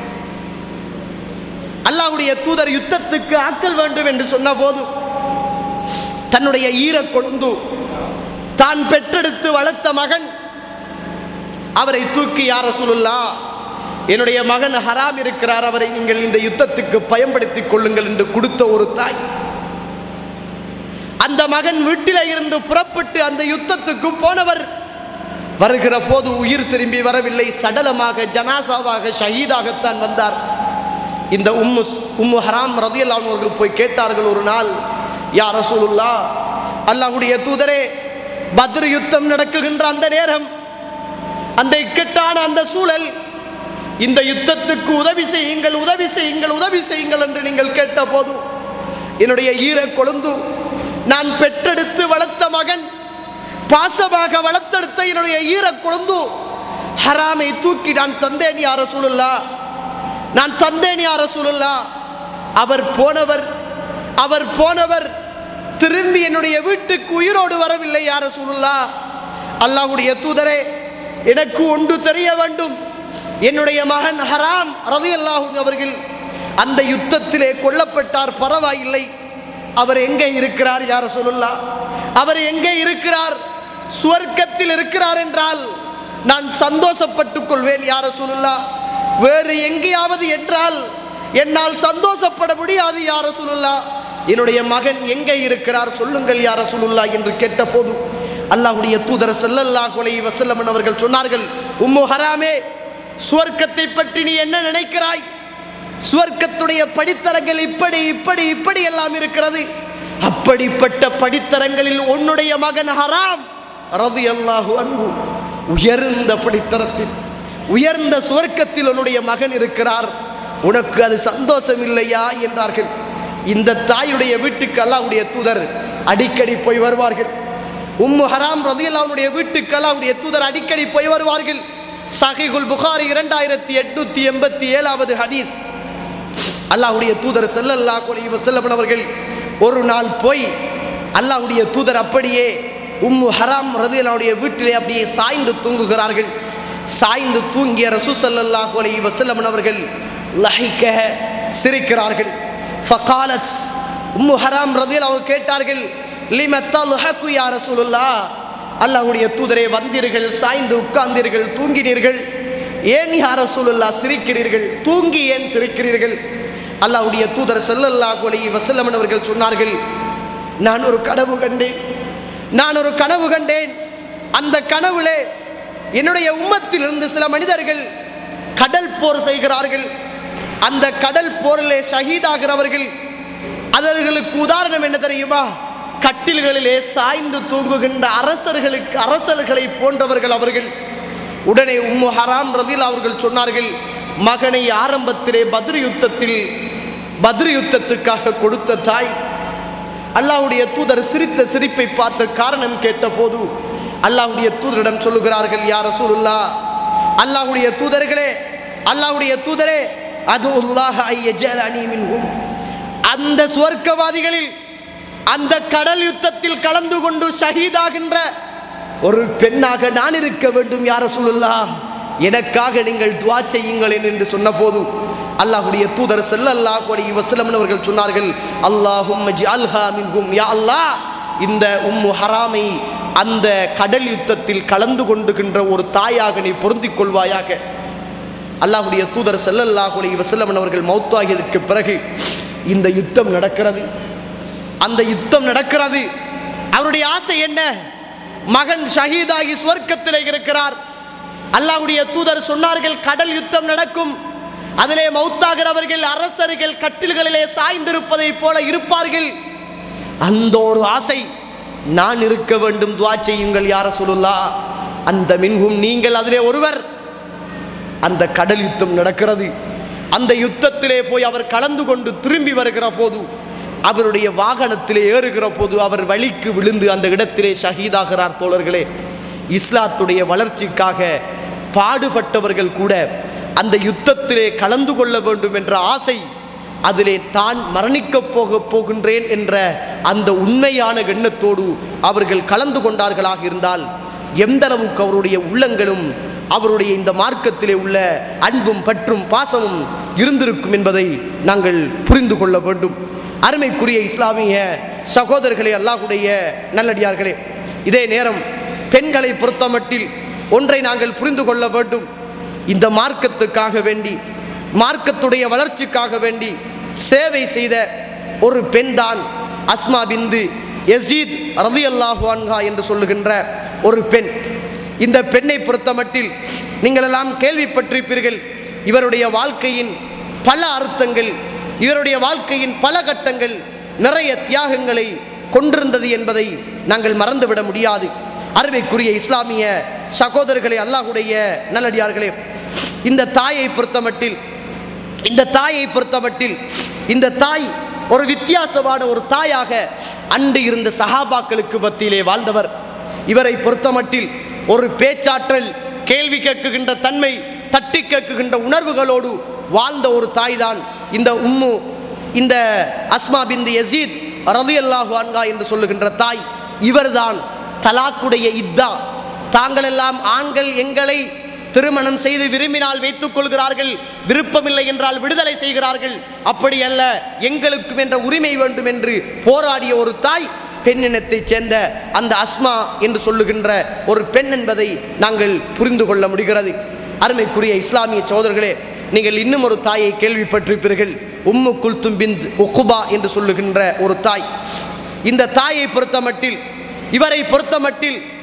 அல்லாஹ்வுடைய தூதர் யுத்தத்துக்கு ஆக்கல் வேண்டும் என்று சொன்ன போது தன்னுடைய ஈர கொழுந்து, தான் பெற்றெடுத்து வளர்த்த மகன், அவரை தூக்கி, யா ரசூலுல்லாஹ், என்னுடைய மகன் ஹராம் இருக்கிறார், அவரை நீங்கள் இந்த யுத்தத்துக்கு பயன்படுத்திக் கொள்ளுங்கள் என்று கொடுத்த ஒரு தாய். அந்த மகன் வீட்டிலே இருந்து புறப்பட்டு அந்த யுத்தத்துக்கு போனவர் வருகிற போது உயிர் திரும்பி வரவில்லை, சடலமாக, ஜனாசாவாக, ஷஹீதாகத்தான் வந்தார். இந்த உம்மு ஹராம் ரலியல்லாஹு அன்ஹா அவர்கள் போய் கேட்டார்கள் ஒரு நாள், யா ரசூலுல்லாஹ், அல்லாஹ்வுடைய தூதரே, பத்ர் யுத்தம் நடக்குகின்ற அந்த நேரம், அந்த இக்கட்டான அந்த சூழல், இந்த யுத்தத்துக்கு உதவி செய்யுங்கள், உதவி செய்யுங்கள், உதவி செய்யுங்கள் என்று நீங்கள் கேட்ட போது, என்னுடைய ஈர கொழுந்து, நான் பெற்றெடுத்து வளர்த்த மகன், பாசமாக வளர்த்தெடுத்த என்னுடைய ஈர கொழுந்து ஹராமை தூக்கி நான் தந்தேன் யா ரசூலுல்லாஹ், நான் தந்தேன் யா ரசூலுல்லாஹ். அவர் போனவர் திரும்பி என்னுடைய வீட்டுக்கு உயிரோடு வரவில்லை யா ரசூலுல்லாஹ். அல்லாஹ்வுடைய தூதரே, எனக்கு ஒன்று தெரிய வேண்டும், என்னுடைய மகன் ஹராம் ரலியல்லாஹு அன்ஹு அவர்கள் அந்த யுத்தத்திலே கொல்லப்பட்டார், பரவாயில்லை, அவர் எங்கே இருக்கிறார் யா ரசூலுல்லாஹ்? அவர் எங்கே இருக்கிறார்? சுவர்க்கத்தில் இருக்கிறார் என்றால் நான் சந்தோஷப்பட்டுக் கொள்வேன் யா ரசூலுல்லாஹ். வேறு எங்கேயாவது என்றால் என்னால் சந்தோஷப்பட முடியாது யா ரசூலுல்லாஹ். என்னுடைய மகன் எங்கே இருக்கிறார் சொல்லுங்கள் யா ரசூலுல்லாஹ் என்று கேட்டபோது அல்லாஹ்வுடைய தூதர் ஸல்லல்லாஹு அலைஹி வஸல்லம் அவர்கள் சொன்னார்கள், உம்மு ஹராமே, சுவர்க்கத்தை பற்றி நீ என்ன நினைக்கிறாய்? சுவர்க்கத்துடைய படித்தரங்கள் இப்படி இப்படி இப்படி எல்லாம் இருக்கிறது. அப்படிப்பட்ட படித்தரங்களில் உன்னுடைய மகன் ஹராம் ரலியல்லாஹு அன்ஹு உயர்ந்த படித்தரத்தில் உயர்ந்த சுவர்க்கத்தில் உன்னுடைய மகன் இருக்கிறார், உனக்கு அது சந்தோஷம் இல்லையா என்றார்கள். இந்த தாயுடைய வீட்டுக்கு அல்லாஹ்வுடைய தூதர் அடிக்கடி போய் வருவார்கள். உம்மு ஹராம் ரலியல்லாஹு அன்ஹுடைய வீட்டுக்கு அல்லாஹ்வுடைய தூதர் அடிக்கடி போய் வருவார்கள். சஹீஹுல் புகாரி 2887வது ஹதீஸ். அல்லாஹ்வுடைய தூதர் ஸல்லல்லாஹு அலைஹி வஸல்லம் அவர்கள் ஒரு நாள் போய் அல்லாஹ்வுடைய தூதர் அப்படியே உம்மு ஹராம் ரலியல்லாஹு அன்ஹுடைய வீட்டிலே அப்படியே சாய்ந்து தூங்குகிறார்கள். சாய்ந்து தூங்கிய ரசூல் ஸல்லல்லாஹு அலைஹி வஸல்லம் அவர்கள் லஹிக சிரிக்கிறார்கள். ஃபகாலத் உம்மு ஹராம் ரலியல்லாஹு அன்ஹா கேட்டார்கள், லிம தல்ஹகு யா ரசூலுல்லாஹ், அல்லாஹ்வுடைய தூதரே வந்தீர்கள், சாய்ந்து உட்கார்ந்தீர்கள், தூங்கினீர்கள், ஏன் யா ரசூலுல்லாஹ் சிரிக்கிறீர்கள்? தூங்கி ஏன் சிரிக்கிறீர்கள்? அல்லாஹ்வுடைய தூதர் ஸல்லல்லாஹு அலைஹி வஸல்லம் அவர்கள் சொன்னார்கள், நான் ஒரு கனவு கண்டேன். அந்த கனவுலே என்னுடைய உம்மத்திலிருந்து சில மனிதர்கள் கடல் போர் செய்கிறார்கள். அந்த கடல் போரிலே ஷஹீதாகிறவர்கள். அவர்களுக்கு உதாரணம் என்ன தெரியுமா? கட்டில்களிலே சாய்ந்து தூங்குகின்ற அரசர்களை போன்றவர்கள் அவர்கள். உடனே உம்மு ஹராம் ரலியல்லாஹு அவர்கள் சொன்னார்கள், மகனை ஆரம்பத்திலே பத்ர் யுத்தத்துக்காக கொடுத்த தாய். அல்லாஹ்வுடைய தூதர் சிரித்த சிரிப்பை பார்த்த காரணம் கேட்ட போது அல்லாஹ்வுடைய தூதரிடம் சொல்லுகிறார்கள், யா ரசூலுல்லாஹ், அல்லாஹ்வுடைய தூதரே அதுல்லாஹ ஐயஜலனி மின்ஹும், அந்த சுவர்க்கவாதிகளில் அந்த கடல் யுத்தத்தில் கலந்து கொண்டு ஷஹீதாகின்ற ஒரு பெண்ணாக நான் இருக்க வேண்டும் யா ரசூலுல்லாஹ், எனக்காக நீங்கள் துஆ செய்யுங்கள் என்று சொன்னபோது அல்லாஹ்வுடைய தூதர் ஸல்லல்லாஹு அலைஹி வஸல்லம் அவர்கள் சொன்னார்கள், அல்லாஹும்ம ஜஅல்ஹா மின்ஹும், யா அல்லாஹ், இந்த உம்மு ஹராமை அந்த கடல் யுத்தத்தில் கலந்து கொண்டுகின்ற ஒரு தாயாக நீ பொருந்திக் கொள்வாயாக. அல்லாஹ்வுடைய தூதர் ஸல்லல்லாஹு அலைஹி வஸல்லம் அவர்கள் மௌத்தாகியதற்கு பிறகு இந்த யுத்தம் நடக்கிறது. அந்த யுத்தம் நடக்கிறது. அவருடைய ஆசை என்ன? மகன் ஷஹீதாகி சுவர்க்கத்திலே இருக்கிறார். அல்லாஹ்வுடைய தூதர் சொன்னார்கள், கடல் யுத்தம் நடக்கும், அதிலே மௌத்தாகிறவர்கள் அரசர்கள் கட்டில்களிலே சாய்ந்திருப்பதை போல இருப்பார்கள். அந்த ஒரு ஆசை, நான் இருக்க வேண்டும், துஆ செய்யுங்கள் யா ரசூலுல்லாஹ். அந்த மின்ஹும், நீங்கள் அதிலே ஒருவர். அந்த கடல் யுத்தம் நடக்கிறது. அந்த யுத்தத்திலே போய் அவர் கலந்து கொண்டு திரும்பி வருகிற போது, அவருடைய வாகனத்திலே ஏறுகிற போது அவர் வழிக்கு விழுந்து அந்த இடத்திலே ஷஹீதாகிறார். தோழர்களே, இஸ்லாத்துடைய வளர்ச்சிக்காக பாடுபட்டவர்கள் கூட அந்த யுத்தத்திலே கலந்து கொள்ள வேண்டும் என்ற ஆசை, அதிலே தான் மரணிக்கப் போகின்றேன் என்ற அந்த உண்மையான எண்ணத்தோடு அவர்கள் கலந்து கொண்டார்களாக இருந்தால் எந்த அளவுக்கு அவருடைய உள்ளங்களும் அவருடைய இந்த மார்க்கத்திலே உள்ள அன்பும் பற்றும் பாசமும் இருந்திருக்கும் என்பதை நாங்கள் புரிந்து கொள்ள வேண்டும். அருமைக்குரிய இஸ்லாமிய சகோதரர்களே, அல்லாஹ்வுடைய நல்லடியார்களே, இதே நேரம் பெண்களை பொறுத்தமட்டில் ஒன்றை நாங்கள் புரிந்து கொள்ள வேண்டும். இந்த மார்க்கத்துக்காக வேண்டி, மார்க்கத்துடைய வளர்ச்சிக்காக வேண்டி சேவை செய்த ஒரு பெண் தான் அஸ்மா பின்த் யஸீத் ரலியல்லாஹு அன்ஹா என்று சொல்லுகின்ற ஒரு பெண். இந்த பெண்ணை பொறுத்தமட்டில் நீங்கள் எல்லாம் கேள்விப்பட்டிருப்பீர்கள். இவருடைய வாழ்க்கையின் பல அர்த்தங்கள், இவருடைய வாழ்க்கையின் பல கட்டங்கள் நிறைய தியாகங்களை கொண்டிருந்தது என்பதை நாங்கள் மறந்துவிட முடியாது. அருமைக்குரிய இஸ்லாமிய சகோதரர்களே, அல்லாஹ்வுடைய நல்லடியார்களே, இந்த தாயை பொறுத்தமட்டில் இந்த தாய் ஒரு வித்தியாசமான ஒரு தாயாக அன்று இருந்த சஹாபாக்களுக்கு மத்தியிலே வாழ்ந்தவர். இவரை பொறுத்தமட்டில் ஒரு பேச்சாற்றல், கேள்வி கேட்குகின்ற தன்மை, தட்டி கேட்குகின்ற உணர்வுகளோடு வாழ்ந்த ஒரு தாய் தான் இந்த அஸ்மா பின்த் யஸீத் ரலியல்லாஹு அன்ஹா என்று சொல்லுகின்ற தாய். இவர்தான் தலாக்குடைய இத்தா. தாங்கள் எல்லாம் ஆண்கள் எங்களை திருமணம் செய்து விரும்பினால் வைத்துக் கொள்கிறார்கள், விருப்பமில்லை என்றால் விடுதலை செய்கிறார்கள், அப்படி அல்ல, எங்களுக்கு என்ற உரிமை வேண்டும் என்று போராடிய ஒரு தாய், பெண்ணினத்தைச் சேர்ந்த அந்த அஸ்மா என்று சொல்லுகின்ற ஒரு பெண் என்பதை நாங்கள் புரிந்து கொள்ள முடிகிறது. அருமைக்குரிய இஸ்லாமிய சகோதரர்களே, நீங்கள் இன்னும் ஒரு தாயை கேள்விப்பட்டிருப்பீர்கள். உம்மு குல்தும் பின்த் உக்பா என்று சொல்லுகின்ற ஒரு தாய். இந்த தாயை பொறுத்தமட்டில், இவரை பொறுத்தமட்டில்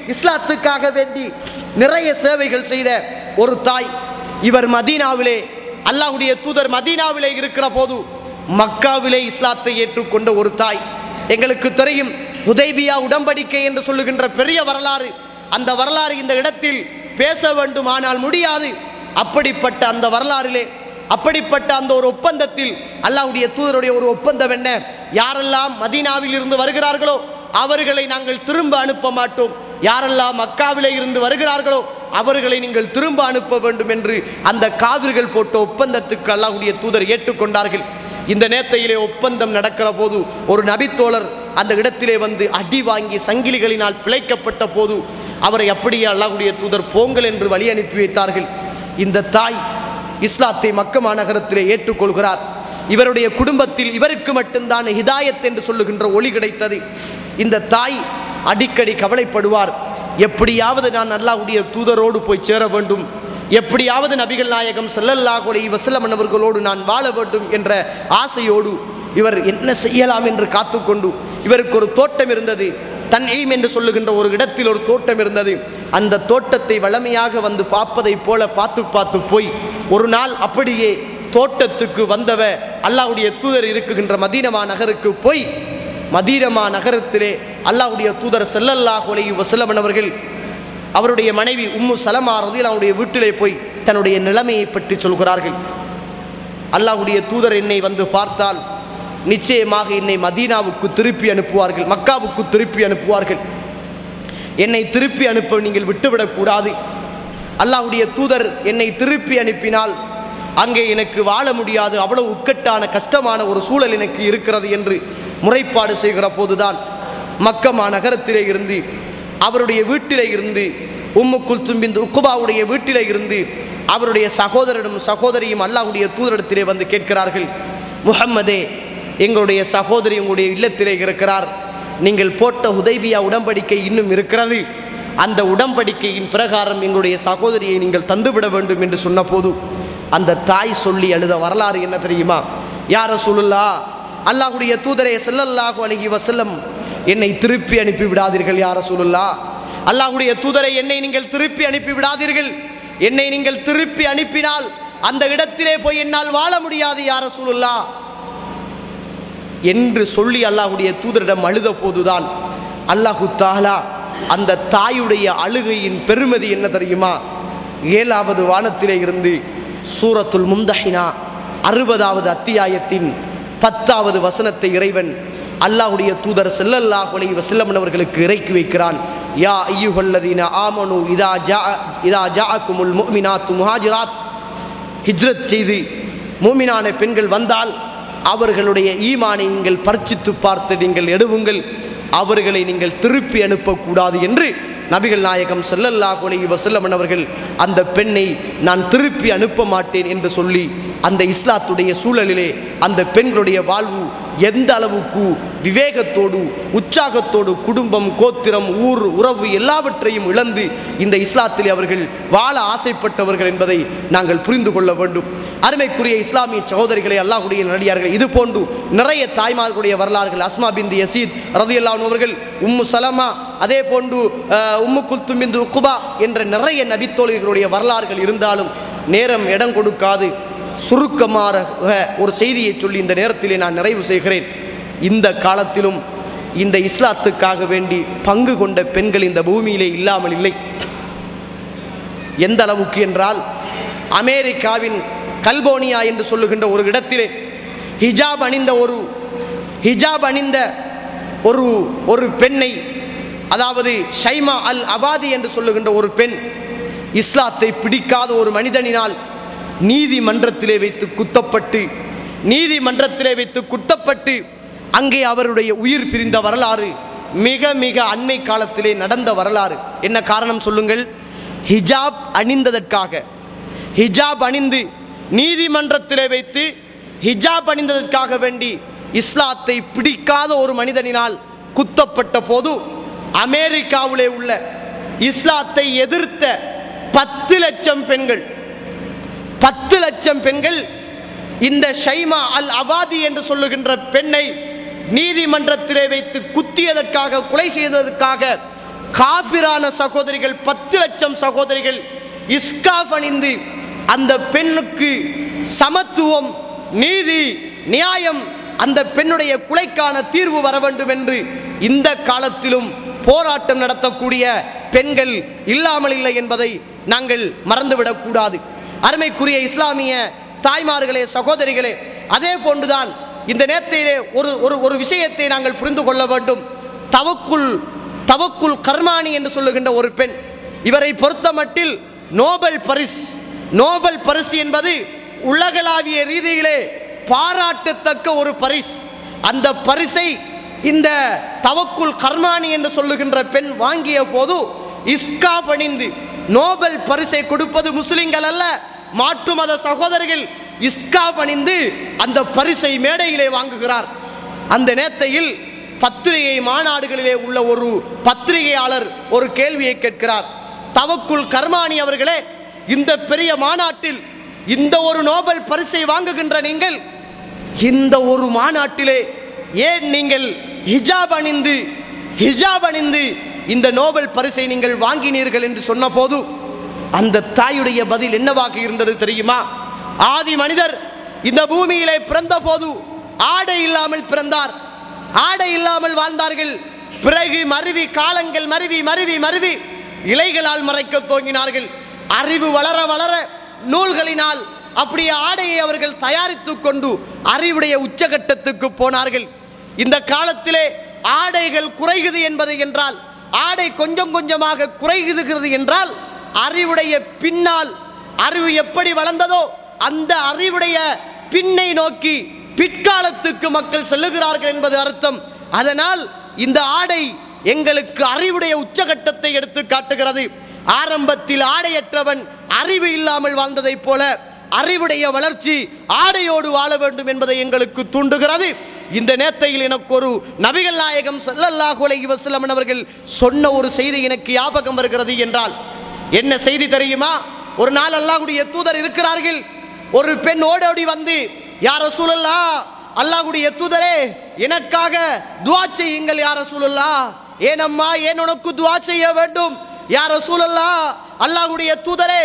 இஸ்லாத்துக்காக வேண்டி நிறைய சேவைகள் செய்த ஒரு தாய். இவர் மதீனாவிலே, அல்லாஹ்வுடைய தூதர் மதீனாவிலே இருக்கிற போது மக்காவிலே இஸ்லாத்தை ஏற்றுக்கொண்ட ஒரு தாய். எங்களுக்கு தெரியும், ஹுதைபியா உடன்படிக்கை என்று சொல்லுகின்ற பெரிய வரலாறு. அந்த வரலாறு இந்த இடத்தில் பேச வேண்டுமானால் முடியாது. அப்படிப்பட்ட அந்த வரலாறிலே, அப்படிப்பட்ட அந்த ஒரு ஒப்பந்தத்தில் அல்லாஹ்வுடைய தூதருடைய ஒரு ஒப்பந்தம் என்ன? யாரெல்லாம் மதீனாவில் இருந்து வருகிறார்களோ அவர்களை நாங்கள் திரும்ப அனுப்ப மாட்டோம், யாரெல்லாம் மக்காவிலே இருந்து வருகிறார்களோ அவர்களை நீங்கள் திரும்ப அனுப்ப வேண்டும் என்று அந்த காவிர்கள் போட்ட ஒப்பந்தத்துக்கு அல்லாஹ்வுடைய தூதர் ஏற்றுக்கொண்டார்கள். இந்த நேரத்திலே ஒப்பந்தம் நடக்கிற போது ஒரு நபித்தோழர் அந்த இடத்திலே வந்து அடி வாங்கி சங்கிலிகளினால் பிழைக்கப்பட்ட போது அவரை அப்படியே அல்லாஹ்வுடைய தூதர் போங்கள் என்று வழி அனுப்பி வைத்தார்கள். இந்த தாய் இஸ்லாத்தை மக்கா மாநகரத்திலே ஏற்றுக்கொள்கிறார். இவருடைய குடும்பத்தில் இவருக்கு மட்டும்தான் ஹிதாயத் என்று சொல்லுகின்ற ஒளி கிடைத்தது. இந்த தாய் அடிக்கடி கவலைப்படுவார், எப்படியாவது நான் அல்லாஹ்வுடைய தூதரோடு போய் சேர வேண்டும், எப்படியாவது நபிகள் நாயகம் ஸல்லல்லாஹு அலைஹி வஸல்லம் அவர்களோடு நான் வாழ வேண்டும் என்ற ஆசையோடு இவர் என்ன செய்யலாம் என்று காத்துக்கொண்டு, இவருக்கு ஒரு தோட்டம் இருந்தது, தன்ஈம் என்று சொல்லுகின்ற ஒரு இடத்தில் ஒரு தோட்டம் இருந்தது. அந்த தோட்டத்தை வளமையாக வந்து பார்ப்பதை போல பார்த்து போய் ஒரு நாள் அப்படியே தோட்டத்துக்கு வந்தவ அல்லாஹ்வுடைய தூதர் இருக்குகின்ற மதீனா நகருக்கு போய், மதீனா நகரத்திலே அல்லாஹ்வுடைய தூதர் ஸல்லல்லாஹு அலைஹி வஸல்லம் அவர்கள் அவருடைய மனைவி உம்மு சலமா ரலியல்லாஹு அன்ஹா வீட்டிலே போய் தன்னுடைய நிலைமையை பற்றி சொல்கிறார்கள். அல்லாஹ்வுடைய தூதர் என்னை வந்து பார்த்தால் நிச்சயமாக என்னை மதீனாவுக்கு திருப்பி அனுப்புவார்கள், மக்காவுக்கு திருப்பி அனுப்புவார்கள். என்னை திருப்பி அனுப்ப நீங்கள் விட்டுவிடக்கூடாது. அல்லாஹ்வுடைய தூதர் என்னை திருப்பி அனுப்பினால் அங்கே எனக்கு வாழ முடியாது, அவ்வளவு உக்கட்டான கஷ்டமான ஒரு சூழல் எனக்கு இருக்கிறது என்று முறைப்பாடு செய்கிற போதுதான் மக்கா நகரத்திலே இருந்து, அவருடைய வீட்டிலே இருந்து, உம்மு குல்தும் பின்த் உக்பாவுடைய வீட்டிலே இருந்து அவருடைய சகோதரனும் சகோதரியும் அல்லாஹ்வுடைய தூதரிடத்திலே வந்து கேட்கிறார்கள், முஹம்மதே, எங்களுடைய சகோதரி உங்களுடைய இல்லத்திலே இருக்கிறார், நீங்கள் போட்ட ஹுதைபியா உடன்படிக்கை இன்னும் இருக்கிறது, அந்த உடன்படிக்கையின் பிரகாரம் எங்களுடைய சகோதரியை நீங்கள் தந்துவிட வேண்டும் என்று சொன்னபோது அந்த தாய் சொல்லி அழுத வரலாறு என்ன தெரியுமா? யா ரசூலுல்லாஹ், அல்லாஹ்வுடைய தூதரே ஸல்லல்லாஹு அலைஹி வஸல்லம், என்னை திருப்பி அனுப்பி விடாதீர்கள் யா ரசூலுல்லாஹ். அல்லாஹ்வுடைய தூதரை என்னை நீங்கள் திருப்பி அனுப்பி விடாதீர்கள். என்னை நீங்கள் திருப்பி அனுப்பினால் அந்த இடத்திலே போய் என்னால் வாழ முடியாது யா ரசூலுல்லாஹ் என்று சொல்லி அல்லாஹ்வுடைய தூதரிடம் அழுத போதுதான் அல்லாஹு தஆலா அந்த தாயுடைய அழுகையின் பெருமதி என்ன தெரியுமா? 7வது வானத்திலே இருந்து சூரத்துல் மும்தஹினா 60வது அத்தியாயத்தின் 10வது வசனத்தை இறைவன் அல்லாஹ்வுடைய தூதர் ஸல்லல்லாஹு அலைஹி வஸல்லம் அவர்களுக்கு இறக்கி வைக்கிறான். யா அய்யுஹல்லதீன ஆமனு இதா ஜாஅக்குமுல் முஃமினாத்து முஹாஜிராத், ஹிஜ்ரத் செய்து மூமினான பெண்கள் வந்தால் அவர்களுடைய ஈமானை நீங்கள் பரிசித்து பார்த்து நீங்கள் எடுவுங்கள், அவர்களை நீங்கள் திருப்பி அனுப்பக்கூடாது என்று நபிகள் நாயகம் ஸல்லல்லாஹு அலைஹி வஸல்லம் அவர்கள் அந்த பெண்ணை நான் திருப்பி அனுப்ப மாட்டேன் என்று சொல்லி அந்த இஸ்லாத்துடைய சூழலிலே அந்த பெண்களுடைய வாழ்வு எந்த அளவுக்கு விவேகத்தோடு உற்சாகத்தோடு குடும்பம் கோத்திரம் ஊர் உறவு எல்லாவற்றையும் இழந்து இந்த இஸ்லாத்திலே அவர்கள் வாழ ஆசைப்பட்டவர்கள் என்பதை நாங்கள் புரிந்து கொள்ள வேண்டும். அருமைக்குரிய இஸ்லாமிய சகோதரிகளை, அல்லாஹ்வுடைய நல்லடியார்கள், இது போன்று நிறைய தாய்மார்களுடைய வரலாறுகள், அஸ்மா பின்த் யஸீத் ரலியல்லாஹு அன்ஹா அவர்கள், உம்மு சலமா, அதே போன்று உம்மு குல்தும் பின்த் உக்பா என்ற நிறைய நபித்தோழர்களுடைய வரலாறுகள் இருந்தாலும் நேரம் இடம் கொடுக்காது சுருக்கமாக ஒரு செய்தியை சொல்லி இந்த நேரத்திலே நான் நிறைவு செய்கிறேன். இந்த காலத்திலும் இந்த இஸ்லாத்துக்காக வேண்டி பங்கு கொண்ட பெண்கள் இந்த பூமியிலே இல்லாமல் இல்லை. எந்த அளவுக்கு என்றால், அமெரிக்காவின் கல்போனியா என்று சொல்லுகின்ற ஒரு இடத்திலே ஹிஜாப் அணிந்த ஒரு பெண்ணை, அதாவது ஷைமா அல் அபாதி என்று சொல்லுகின்ற ஒரு பெண், இஸ்லாத்தை பிடிக்காத ஒரு மனிதனினால் நீதிமன்றத்திலே வைத்து குத்தப்பட்டு அங்கே அவருடைய உயிர் பிரிந்த வரலாறு மிக மிக அண்மை காலத்திலே நடந்த வரலாறு. என்ன காரணம் சொல்லுங்கள்? ஹிஜாப் அணிந்ததற்காக, ஹிஜாப் அணிந்து நீதிமன்றத்திலே வைத்து ஹிஜாப் அணிந்ததற்காக வேண்டி இஸ்லாத்தை பிடிக்காத ஒரு மனிதனினால் குத்தப்பட்ட போது அமெரிக்காவிலே உள்ள இஸ்லாத்தை எதிர்த்த 10 லட்சம் பெண்கள் இந்த ஷைமா அல் அவாதி என்று சொல்லுகின்ற பெண்ணை நீதிமன்றத்திலே வைத்து குத்தியதற்காக, கொலை செய்ததற்காக காபிரான சகோதரிகள் 10 லட்சம் சகோதரிகள் இஸ்காஃப் அணிந்து அந்த பெண்ணுக்கு சமத்துவம், நீதி, நியாயம், அந்த பெண்ணுடைய குலைக்கான தீர்வு வர வேண்டும் என்று இந்த காலத்திலும் போராட்டம் நடத்தக்கூடிய பெண்கள் இல்லாமல் இல்லை என்பதை நாங்கள் மறந்துவிடக்கூடாது. அருமைக்குரிய இஸ்லாமிய தாய்மார்களே, சகோதரிகளே, அதே போன்றுதான் இந்த நேரத்திலே ஒரு விஷயத்தை நாங்கள் புரிந்து கொள்ள வேண்டும். தவக்குல் கர்மானி என்று சொல்லுகின்ற ஒரு பெண், இவரை பொறுத்த மட்டில் நோபல் பரிசு என்பது உலகளாவிய ரீதியிலே பாராட்டத்தக்க ஒரு பரிசு. அந்த பரிசை இந்த தவக்குல் கர்மானி என்று சொல்லுகின்ற பெண் வாங்கிய போது இஸ்காப் அணிந்து நோபல் பரிசை கொடுப்பது முஸ்லிம்கள் அல்ல, மாற்று மத சகோதரர்கள் இஸ்காப் அணிந்து அந்த பரிசை மேடையிலே வாங்குகிறார். அந்த நேரத்தில் பத்திரிகை மாநாடுகளிலே உள்ள ஒரு பத்திரிகையாளர் ஒரு கேள்வியை கேட்கிறார். தவக்குல் கர்மானி அவர்களே, இந்த பெரிய மாநாட்டில் இந்த ஒரு நோபல் பரிசை வாங்குகின்ற நீங்கள் இந்த ஒரு மாநாட்டிலே ஏன் நீங்கள் ஹிஜாப் அணிந்து இந்த நோபல் பரிசை நீங்கள் வாங்கினீர்கள் என்று சொன்ன போது அந்த தாயுடைய பதில் என்னவாக இருந்தது தெரியுமா? ஆதி மனிதர் இந்த பூமியிலே பிறந்த போது ஆடை இல்லாமல் பிறந்தார், ஆடை இல்லாமல் வாழ்ந்தார்கள். பிறகு காலங்கள் மருவி இலைகளால் மறைக்க துவங்கினார்கள். அறிவு வளர வளர நூல்களினால் அப்படியே ஆடையை அவர்கள் தயாரித்துக் கொண்டு அறிவுடைய உச்சகட்டத்துக்கு போனார்கள். இந்த காலத்திலே ஆடைகள் குறைகிறது என்பது என்றால், ஆடை கொஞ்சம் கொஞ்சமாக குறைகிறது என்றால், அறிவுடைய பின்னால் அறிவு எப்படி வளர்ந்ததோ அந்த அறிவுடைய பின்னை நோக்கி பிற்காலத்துக்கு மக்கள் செல்லுகிறார்கள் என்பது அர்த்தம். அதனால் இந்த ஆடை எங்களுக்கு அறிவுடைய உச்சகட்டத்தை எடுத்து காட்டுகிறது. ஆரம்பத்தில் ஆடையற்றவன் அறிவு இல்லாமல் வாழ்ந்ததைப் போல அறிவுடைய வளர்ச்சி ஆடையோடு வாழ வேண்டும் என்பதை எங்களுக்கு தூண்டுகிறது. இந்த நேரத்தில் எனக்கு ஒரு நபிகள் நாயகம் ஸல்லல்லாஹு அலைஹி வஸல்லம் அவர்கள் சொன்ன ஒரு செய்தி எனக்கு ஞாபகம் வருகிறது. என்றால் என்ன செய்தி தெரியுமா? ஒரு நாள் அல்லாஹ்வுடைய தூதர் இருக்கிறார்கள். ஒரு பெண் ஓடோடி வந்து, யா ரசூலல்லாஹ், அல்லாஹ்வுடைய தூதரே, எனக்காக துஆ செய்யுங்கள் யா ரசூலல்லாஹ். ஏனம்மா, ஏன் உனக்கு துஆ செய்ய வேண்டும்? யா ரசூலல்லாஹ், அல்லாஹ்வுடைய தூதரே,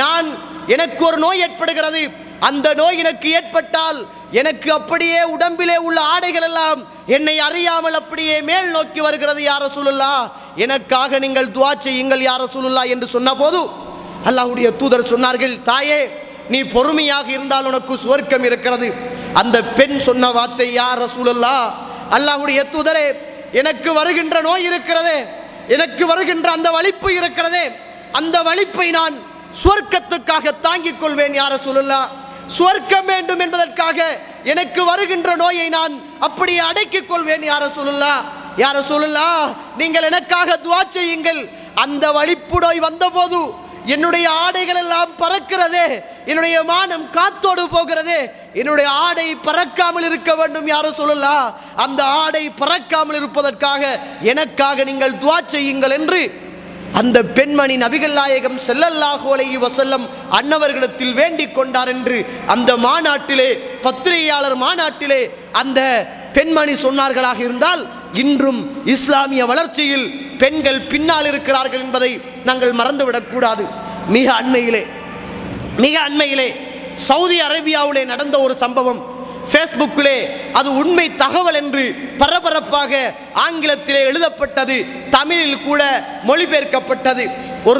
எனக்கு ஒரு நோய் ஏற்படுகிறது. அந்த நோய் எனக்கு ஏற்பட்டால் எனக்கு அப்படியே உடம்பிலே உள்ள ஆடைகள் எல்லாம் என்னை அறியாமல் அப்படியே மேல் நோக்கி வருகிறது யா ரசூலுல்லாஹ், எனக்காக நீங்கள் துஆ செய்யுங்கள் யா ரசூலுல்லாஹ் என்று சொன்னபோது அல்லாஹ்வுடைய தூதர் சொன்னார்கள், தாயே, நீ பொறுமையாக இருந்தால் உனக்கு சுவர்க்கம் இருக்கிறது. அந்த பெண் சொன்ன வார்த்தை, யா ரசூலுல்லாஹ், அல்லாஹ்வுடைய தூதரே, எனக்கு வருகின்ற நோய் இருக்கிறதே, எனக்கு வருகின்ற அந்த வலிப்பு இருக்கிறதே, அந்த வலிப்பை நான் சுவர்க்கத்துக்காக தாங்கிக் கொள்வேன் யா ரசூலுல்லாஹ். சுவர்க்கம் வேண்டும் என்பதற்காக எனக்கு வருகின்ற நோயை நான் அப்படியே அடக்கிக் கொள்வேன் யா ரசூலுல்லாஹ். யா ரசூலுல்லாஹ், நீங்கள் எனக்காக துஆ செய்யுங்கள். அந்த வலிப்பு நோய் வந்தபோது என்னுடைய ஆடைகள் எல்லாம் பறக்கிறதே, என்னுடைய மானம் காத்தோடு போகிறதே, என்னுடைய ஆடை பறக்காமல் இருக்க வேண்டும் யா ரசூலுல்லாஹ். அந்த ஆடை பறக்காமல் இருப்பதற்காக எனக்காக நீங்கள் துஆ செய்யுங்கள் என்று அந்த பெண்மணி நபிகள் நாயகம் ஸல்லல்லாஹு அலைஹி வஸல்லம் அன்னவர்களிடத்தில் வேண்டிக் கொண்டார் என்று அந்த மாநாட்டிலே, பத்திரிகையாளர் மாநாட்டிலே அந்த பெண்மணி சொன்னார்களாக இருந்தால், இன்றும் இஸ்லாமிய வளர்ச்சியில் பெண்கள் பின்னால் இருக்கிறார்கள் என்பதை நாங்கள் மறந்துவிடக்கூடாது. மிக அண்மையிலே சவுதி அரேபியாவிலே நடந்த ஒரு சம்பவம் ஃபேஸ்புக்கிலே அது உண்மை தகவல் என்று பரபரப்பாக ஆங்கிலத்திலே எழுதப்பட்டது, தமிழில் கூட மொழிபெயர்க்கப்பட்டது. ஒரு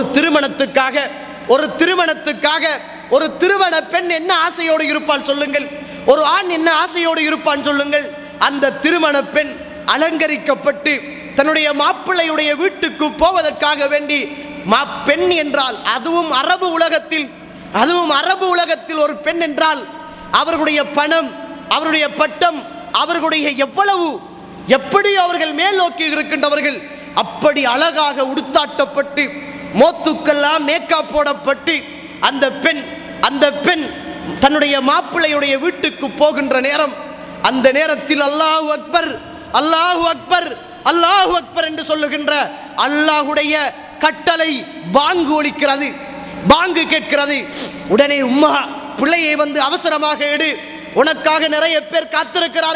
திருமண பெண் என்ன ஆசையோடு இருப்பான் சொல்லுங்கள், ஒரு ஆண் என்ன ஆசையோடு இருப்பான் சொல்லுங்கள். அந்த திருமண பெண் அலங்கரிக்கப்பட்டு தன்னுடைய மாப்பிள்ளையுடைய வீட்டுக்கு போவதற்காக வேண்டி, பெண் என்றால் அதுவும் அரபு உலகத்தில் ஒரு பெண் என்றால் அவர்களுடைய பணம், அவருடைய பட்டம், அவர்களுடைய எப்படி அவர்கள் மேல் நோக்கி இருக்கின்றவர்கள், அப்படி அழகாக உடுத்தாட்டப்பட்டு மோத்துக்கெல்லாம் மேக்கப் போடப்பட்டு அந்த பெண் தன்னுடைய மாப்பிள்ளையுடைய வீட்டுக்கு போகின்ற நேரம், அந்த நேரத்தில் அல்லாஹு அக்பர் அல்லாஹு அக்பர் அல்லாஹு அக்பர் என்று சொல்லுகின்ற அல்லாஹுடைய கட்டளை பாங்கு ஒலிக்கிறது, பாங்கு கேட்கிறது. உடனே உம்மா பிள்ளையை வந்து அவசரமாக எடு, உனக்காக நிறைய பேர் காத்திருக்கிறார்கள்,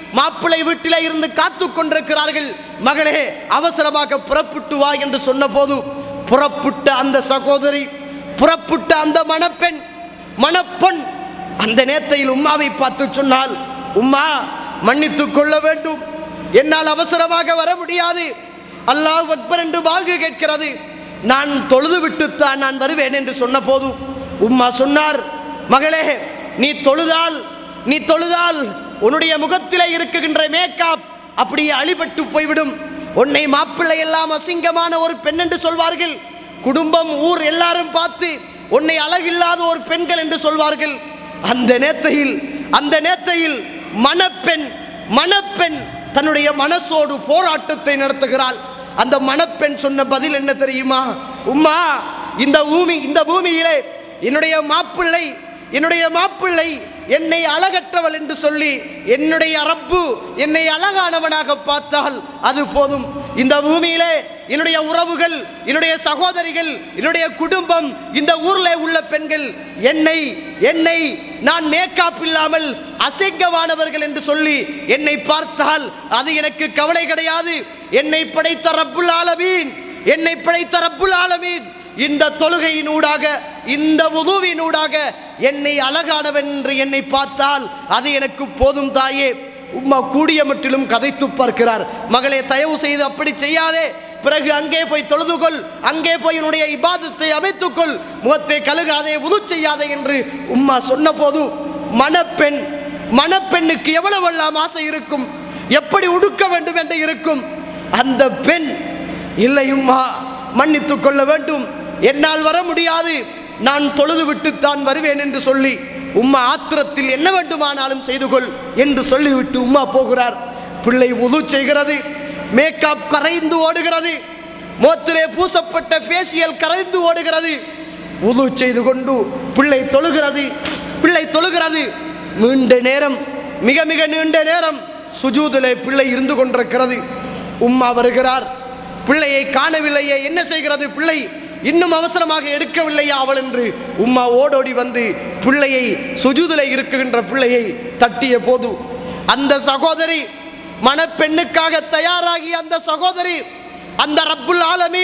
மாப்பிள்ளை வீட்டிலே இருந்து காத்து கொண்டிருக்கிறார்கள். மகளே, அவசரமாக புறப்பட்டு வா என்று சொன்ன போது புறப்பட்ட அந்த சகோதரி, புறப்பட்ட அந்த மணப்பெண் அந்த நேரத்தில் உம்மாவை பார்த்து சொன்னால், உம்மா மன்னித்துக் கொள்ள வேண்டும், என்னால் அவசரமாக வர முடியாது, அல்லாஹ் அக்பர் என்று வாழ்க கேட்கிறது, நான் தொழுது விட்டுத்தான் நான் வருவேன் என்று சொன்ன போது உம்மா சொன்னார், மகளே, நீ தொழுதால் உன்னுடைய முகத்திலே இருக்குகின்ற மேக்கப் அப்படியே அழிபட்டு போய்விடும். உன்னை மாப்பிள்ளை எல்லாம் அசிங்கமான ஒரு பெண் என்று சொல்வார்கள். குடும்பம் ஊர் எல்லாரும் பார்த்து உன்னை அழகில்லாத ஒரு பெண்கள் என்று சொல்வார்கள். அந்த நேரத்தில் மணப்பெண் தன்னுடைய மனசோடு போராட்டத்தை நடத்துகிறாள். அந்த மணப்பெண் சொன்ன பதில் என்ன தெரியுமா? உம்மா, இந்த பூமியிலே என்னுடைய மாப்பிள்ளை என்னை அழகற்றவள் என்று சொல்லி என்னுடைய ரப்பு என்னை அழகானவனாக பார்த்தால் அது போதும். இந்த பூமியிலே என்னுடைய உறவுகள், என்னுடைய சகோதரிகள், என்னுடைய குடும்பம், இந்த ஊரில் உள்ள பெண்கள் என்னை நான் மேக்கப் இல்லாமல் அசிங்கமானவர்கள் என்று சொல்லி என்னை பார்த்தால் அது எனக்கு கவலை கிடையாது. என்னை படைத்த ரப்புல் ஆலமீன் இந்த தொழுகையினூடாக, இந்த வுதுவினூடாக என்னை அழகானவன் என்று என்னை பார்த்தால் அது எனக்கு போதும் தாயே. உம்மா கூடிய மட்டிலும் கதைத்து பார்க்கிறார். மகளே, தயவு செய்து அப்படி செய்யாதே, பிறகு அங்கே போய் தொழுதுகொள், அங்கே போய் உன்னுடைய இபாதத்தை அமைத்துக்கொள், முகத்தை கழுகாதே, வுது செய்யாதே என்று உம்மா சொன்ன போது மணப்பெண்ணுக்கு எவ்வளவெல்லாம் ஆசை இருக்கும், எப்படி உடுக்க வேண்டும் என்று இருக்கும். அந்த பெண், இல்லை உம்மா, மன்னித்துக் கொள்ள வேண்டும், என்னால் வர முடியாது, நான் தொழுது விட்டுத்தான் வருவேன் என்று சொல்லி உம்மா ஆத்திரத்தில் என்ன வேண்டுமானாலும் செய்து கொள் என்று சொல்லிவிட்டு உம்மா போகிறார். பிள்ளை வுது செய்கிறது, மேக்கப் கரைந்து ஓடுகிறது, மோத்திலே பூசப்பட்ட பேசியல் கரைந்து ஓடுகிறது. வுது செய்து கொண்டு பிள்ளை தொழுகிறது. மிக மிக நீண்ட நேரம் சுஜூதிலே பிள்ளை இருந்து கொண்டிருக்கிறது. உம்மா வருகிறார், பிள்ளையை காணவில்லையே, என்ன செய்கிறது, பிள்ளை இன்னும் அவசரமாக எடுக்கவில்லையா அவள் என்று உம்மா ஓடோடி வந்து பிள்ளையை, சுஜூதிலே இருக்கின்ற பிள்ளையை தட்டிய போது அந்த சகோதரி, மணப்பெண்ணுக்காக தயாராகி அந்த சகோதரி, அந்த ரப்புல்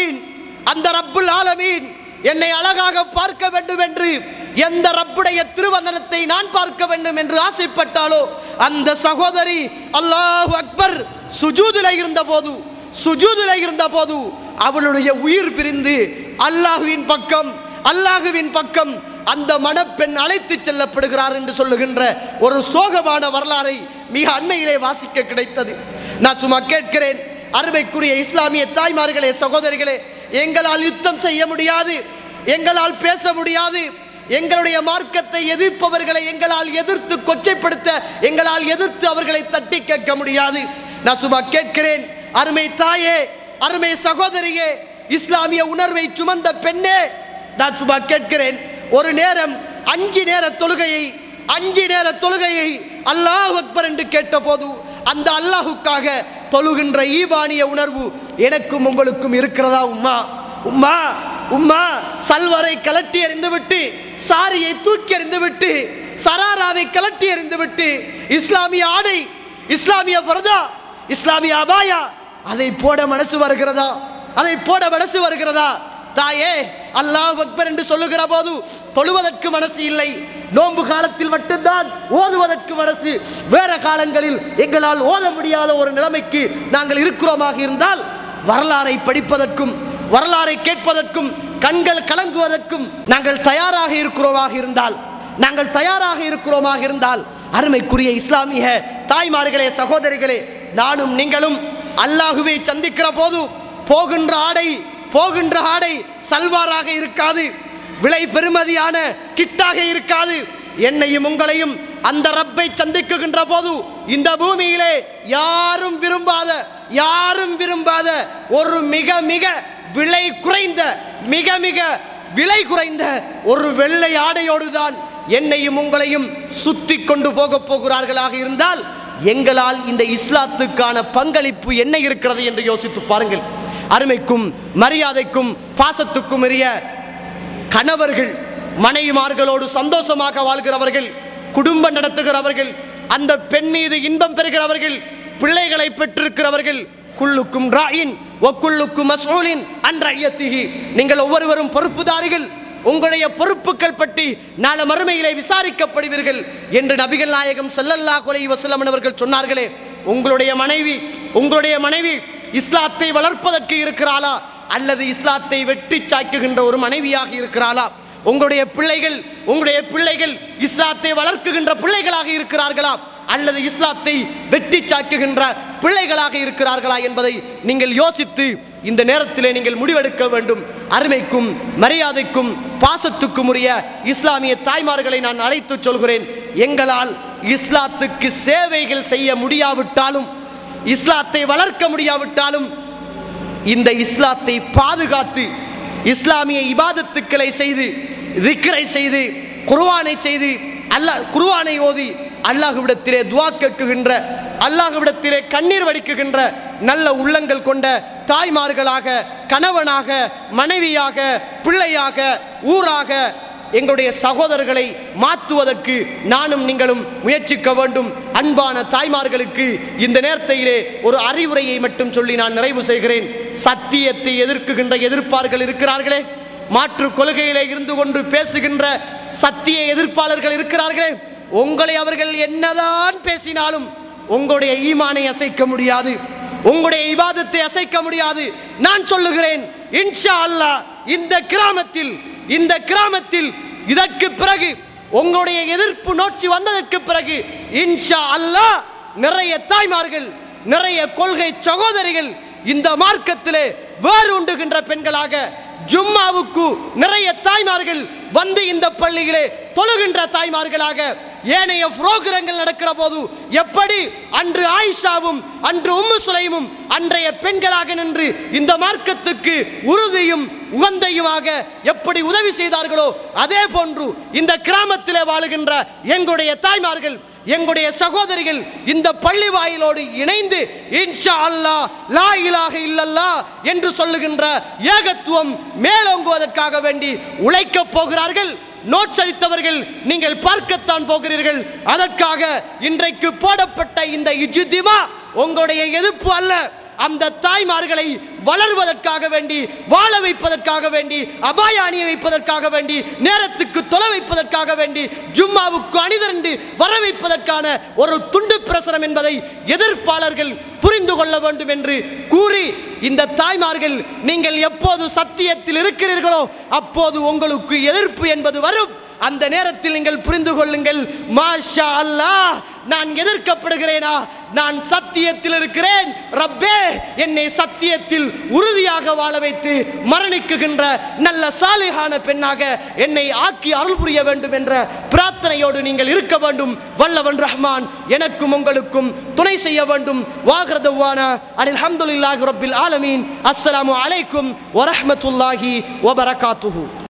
ஆலமீன் என்னை அழகாக பார்க்க வேண்டும் என்று, எந்த ரப்புடைய திருவந்தனத்தை நான் பார்க்க வேண்டும் என்று ஆசைப்பட்டாலோ அந்த சகோதரி அல்லாஹு அக்பர் சுஜூதிலே இருந்த போது அவளுடைய உயிர் பிரிந்து அல்லாஹுவின் பக்கம் அந்த மணப்பெண் அழைத்து செல்லப்படுகிறார் என்று சொல்லுகின்ற ஒரு சோகமான வரலாறை மிக அண்மையிலே வாசிக்க கிடைத்தது. நான் சும்மா கேட்கிறேன், அருமைக்குரிய இஸ்லாமிய தாய்மார்களே, சகோதரிகளே, எங்களால் யுத்தம் செய்ய முடியாது, எங்களால் பேச முடியாது, எங்களுடைய மார்க்கத்தை எதிர்ப்பவர்களை எங்களால் எதிர்த்து கொச்சைப்படுத்த, எங்களால் எதிர்த்து அவர்களை தட்டி கேட்க முடியாது. நான் சும்மா கேட்கிறேன், அருமை தாயே, அருமை சகோதரியே, இஸ்லாமிய உணர்வை சுமந்த பெண்ணே, நான் சும்மா கேட்கிறேன், ஒரு நேரம் 5 நேர தொழுகையை அல்லாஹ் அக்பர் என்று கேட்ட போது அந்த அல்லாஹுக்காக தொழுகின்ற ஈமானிய உணர்வு எனக்கும் உங்களுக்கும் இருக்கிறதா? உம்மா சல்வரை கலட்டி எறிந்துவிட்டு, சாரியை தூக்கி எறிந்துவிட்டு, சராராவை கலட்டி எறிந்துவிட்டு, இஸ்லாமிய ஆடை, இஸ்லாமிய ஃபர்தா, இஸ்லாமிய அபாயா அதை போட மனசு வருகிறதா? தாயே, அல்லாஹ் அக்பர் என்று சொல்லுகிற போது தொழுவதற்கு மனசு இல்லை. நோன்பு காலத்தில் மட்டும்தான் ஓதுவதற்கு மனசு. வேற காலங்களில் எங்களால் ஓத முடியாத ஒரு நிலைமைக்கு நாங்கள் இருக்கிறோமாக இருந்தால், வரலாறை படிப்பதற்கும் வரலாறை கேட்பதற்கும் கண்கள் கலங்குவதற்கும் நாங்கள் தயாராக இருக்கிறோமாக இருந்தால் அருமைக்குரிய இஸ்லாமிய தாய்மார்களே, சகோதரிகளே, நானும் நீங்களும் அல்லாஹுவை சந்திக்கிற போது போகின்ற ஆடை சல்வாராக இருக்காது, விலை பெறுமதியான கிட்டாக இருக்காது. என்னையும் உங்களையும் அந்த ரப்பை சந்திக்குகின்ற போது இந்த பூமியிலே யாரும் விரும்பாத ஒரு மிக மிக விலை குறைந்த ஒரு வெள்ளை ஆடையோடு தான் என்னையும் உங்களையும் சுத்தி கொண்டு போகிறார்களாக இருந்தால், எங்களால் இந்த இஸ்லாத்துக்கான பங்களிப்பு என்ன இருக்கிறது என்று யோசித்து பாருங்கள். அருமைக்கும் மரியாதைக்கும் பாசத்துக்கும் உரிய கணவர்கள், மனைவிமார்களோடு சந்தோஷமாக வாழ்கிறவர்கள், குடும்பம் நடத்துகிறவர்கள், அந்த பெண் மீது இன்பம் பெறுகிறவர்கள், பிள்ளைகளை பெற்றிருக்கிறவர்கள். குல்லுக்கும் ராயின் வ குல்லுக்கும் மஸ்ஊலின் அன் ரஅய்யத்திஹி. நீங்கள் ஒவ்வொருவரும் பொறுப்புதாரிகள், உங்களுடைய பொறுப்புகள் பற்றி நாளை மறுமையிலே விசாரிக்கப்படுவீர்கள் என்று நபிகள் நாயகம் ஸல்லல்லாஹு அலைஹி வஸல்லம் அவர்கள் சொன்னார்களே. உங்களுடைய மனைவி இஸ்லாத்தை வளர்ப்பதற்கு இருக்கிறாளா அல்லது இஸ்லாத்தை வெட்டி சாய்க்குகின்ற ஒரு மனைவியாக இருக்கிறாளா? உங்களுடைய பிள்ளைகள் இஸ்லாத்தை வளர்க்குகின்ற பிள்ளைகளாக இருக்கிறார்களா அல்லது இஸ்லாத்தை வெட்டி சாய்க்குகின்ற பிள்ளைகளாக இருக்கிறார்களா என்பதை நீங்கள் யோசித்து இந்த நேரத்திலே நீங்கள் முடிவெடுக்க வேண்டும். அருமைக்கும் மரியாதைக்கும் பாசத்துக்கும் உரிய இஸ்லாமிய தாய்மார்களை நான் அழைத்து சொல்கிறேன். எங்களால் இஸ்லாத்துக்கு சேவைகள் செய்ய முடியாவிட்டாலும், இஸ்லாத்தை வளர்க்க முடியாவிட்டாலும், இந்த இஸ்லாத்தை பாதுகாத்து இஸ்லாமிய இபாதத்துக்களை செய்து, திக்ரை செய்து, குர்ஆனை ஓதி அல்லாஹ்விடத்திலே துஆ கேட்குகின்ற, அல்லாஹ்விடத்திலே கண்ணீர் வடிக்குகின்ற நல்ல உள்ளங்கள் கொண்ட தாய்மார்களாக, கணவனாக, மனைவியாக, பிள்ளையாக, ஊராக எங்களுடைய சகோதரர்களை மாற்றுவதற்கு நானும் நீங்களும் முயற்சிக்க வேண்டும். அன்பான தாய்மார்களுக்கு இந்த நேரத்திலே ஒரு அறிவுரையை மட்டும் சொல்லி நான் நிறைவு செய்கிறேன். சத்தியத்தை எதிர்க்குகின்ற எதிர்ப்பார்கள் இருக்கிறார்களே, மாற்று கொள்கையிலே இருந்து கொண்டு பேசுகின்ற சத்திய எதிர்ப்பாளர்கள் இருக்கிறார்களே, உங்களை அவர்கள் என்னதான் பேசினாலும் உங்களுடைய ஈமானை அசைக்க முடியாது, உங்களுடைய இபாதத்தை அசைக்க முடியாது. நான் சொல்லுகிறேன், இன்ஷா அல்லாஹ் இந்த கிராமத்தில் இதற்கு பிறகு உங்களுடைய எதிர்ப்பு நோக்கி வந்ததற்கு பிறகு இன்ஷா அல்லாஹ் நிறைய தாய்மார்கள், நிறைய கொள்கை சகோதரிகள் இந்த மார்க்கத்திலே வேரூண்டுகின்ற பெண்களாக, ஜும்மாவுக்கு நிறைய தாய்மார்கள் வந்து இந்த பள்ளியிலே தொழுகின்ற தாய்மார்களாக, ஏனைய புரோகிரங்கள் நடக்கிற போது எப்படி அன்று ஆயிஷாவும் அன்று உம்மு சுலைமும் அன்றைய பெண்களாக நின்று இந்த மார்க்கத்துக்கு உறுதியும் உகந்தையுமாக எப்படி உதவி செய்தார்களோ அதே போன்று இந்த கிராமத்திலே வாழுகின்ற எங்களுடைய தாய்மார்கள், எங்களுடைய சகோதரிகள் இந்த பள்ளி வாயிலோடு இணைந்து இன்ஷா அல்லாஹ் லா இலாஹ இல்லல்லாஹ் என்று சொல்லுகின்ற ஏகத்துவம் மேலோங்குவதற்காக வேண்டி உழைக்கப் போகிறார்கள். நோச்சரித்தவர்கள் நீங்கள் பார்க்கத்தான் போகிறீர்கள். அதற்காக இன்றைக்கு போடப்பட்ட இந்த இஜ்திமா உங்களுடைய எதிர்ப்பு அல்ல, அந்த தாய்மார்களை வளர்வதற்காக வேண்டி, வாழ வைப்பதற்காக வேண்டி, அபாய அணிய வைப்பதற்காக வேண்டி, நேரத்துக்கு தொலை வைப்பதற்காக வேண்டி, ஜும்மாவுக்கு அணிதிரண்டு வர வைப்பதற்கான ஒரு துண்டு பிரசுரம் என்பதை எதிர்ப்பாளர்கள் புரிந்து கொள்ள வேண்டும் என்று கூறி, இந்த தாய்மார்கள் நீங்கள் எப்போது சத்தியத்தில் இருக்கிறீர்களோ அப்போது உங்களுக்கு எதிர்ப்பு என்பது வரும். அந்த நேரத்தில் நீங்கள் புரிந்து கொள்ளுங்கள், மாஷா அல்லாஹ், நான் எதிர்க்கப்படுகிறேனா? நான் சத்தியத்தில் இருக்கிறேன். ரப்பே, என்னை சத்தியத்தில் உறுதியாக வாழ வைத்து மரணிக்குகின்ற நல்ல சாலிஹான பெண்ணாக என்னை ஆக்கி அருள் புரிய வேண்டும் என்ற பிரார்த்தனையோடு நீங்கள் இருக்க வேண்டும். வல்லவன் ரஹ்மான் எனக்கும் உங்களுக்கும் துணை செய்ய வேண்டும். வாஹ்ரதவானா அல்ஹம்துலில்லாஹி ரப்பில் ஆலமீன். அஸ்ஸலாமு அலைக்கும் வரஹ்மத்துல்லாஹி வபரகாத்துஹு.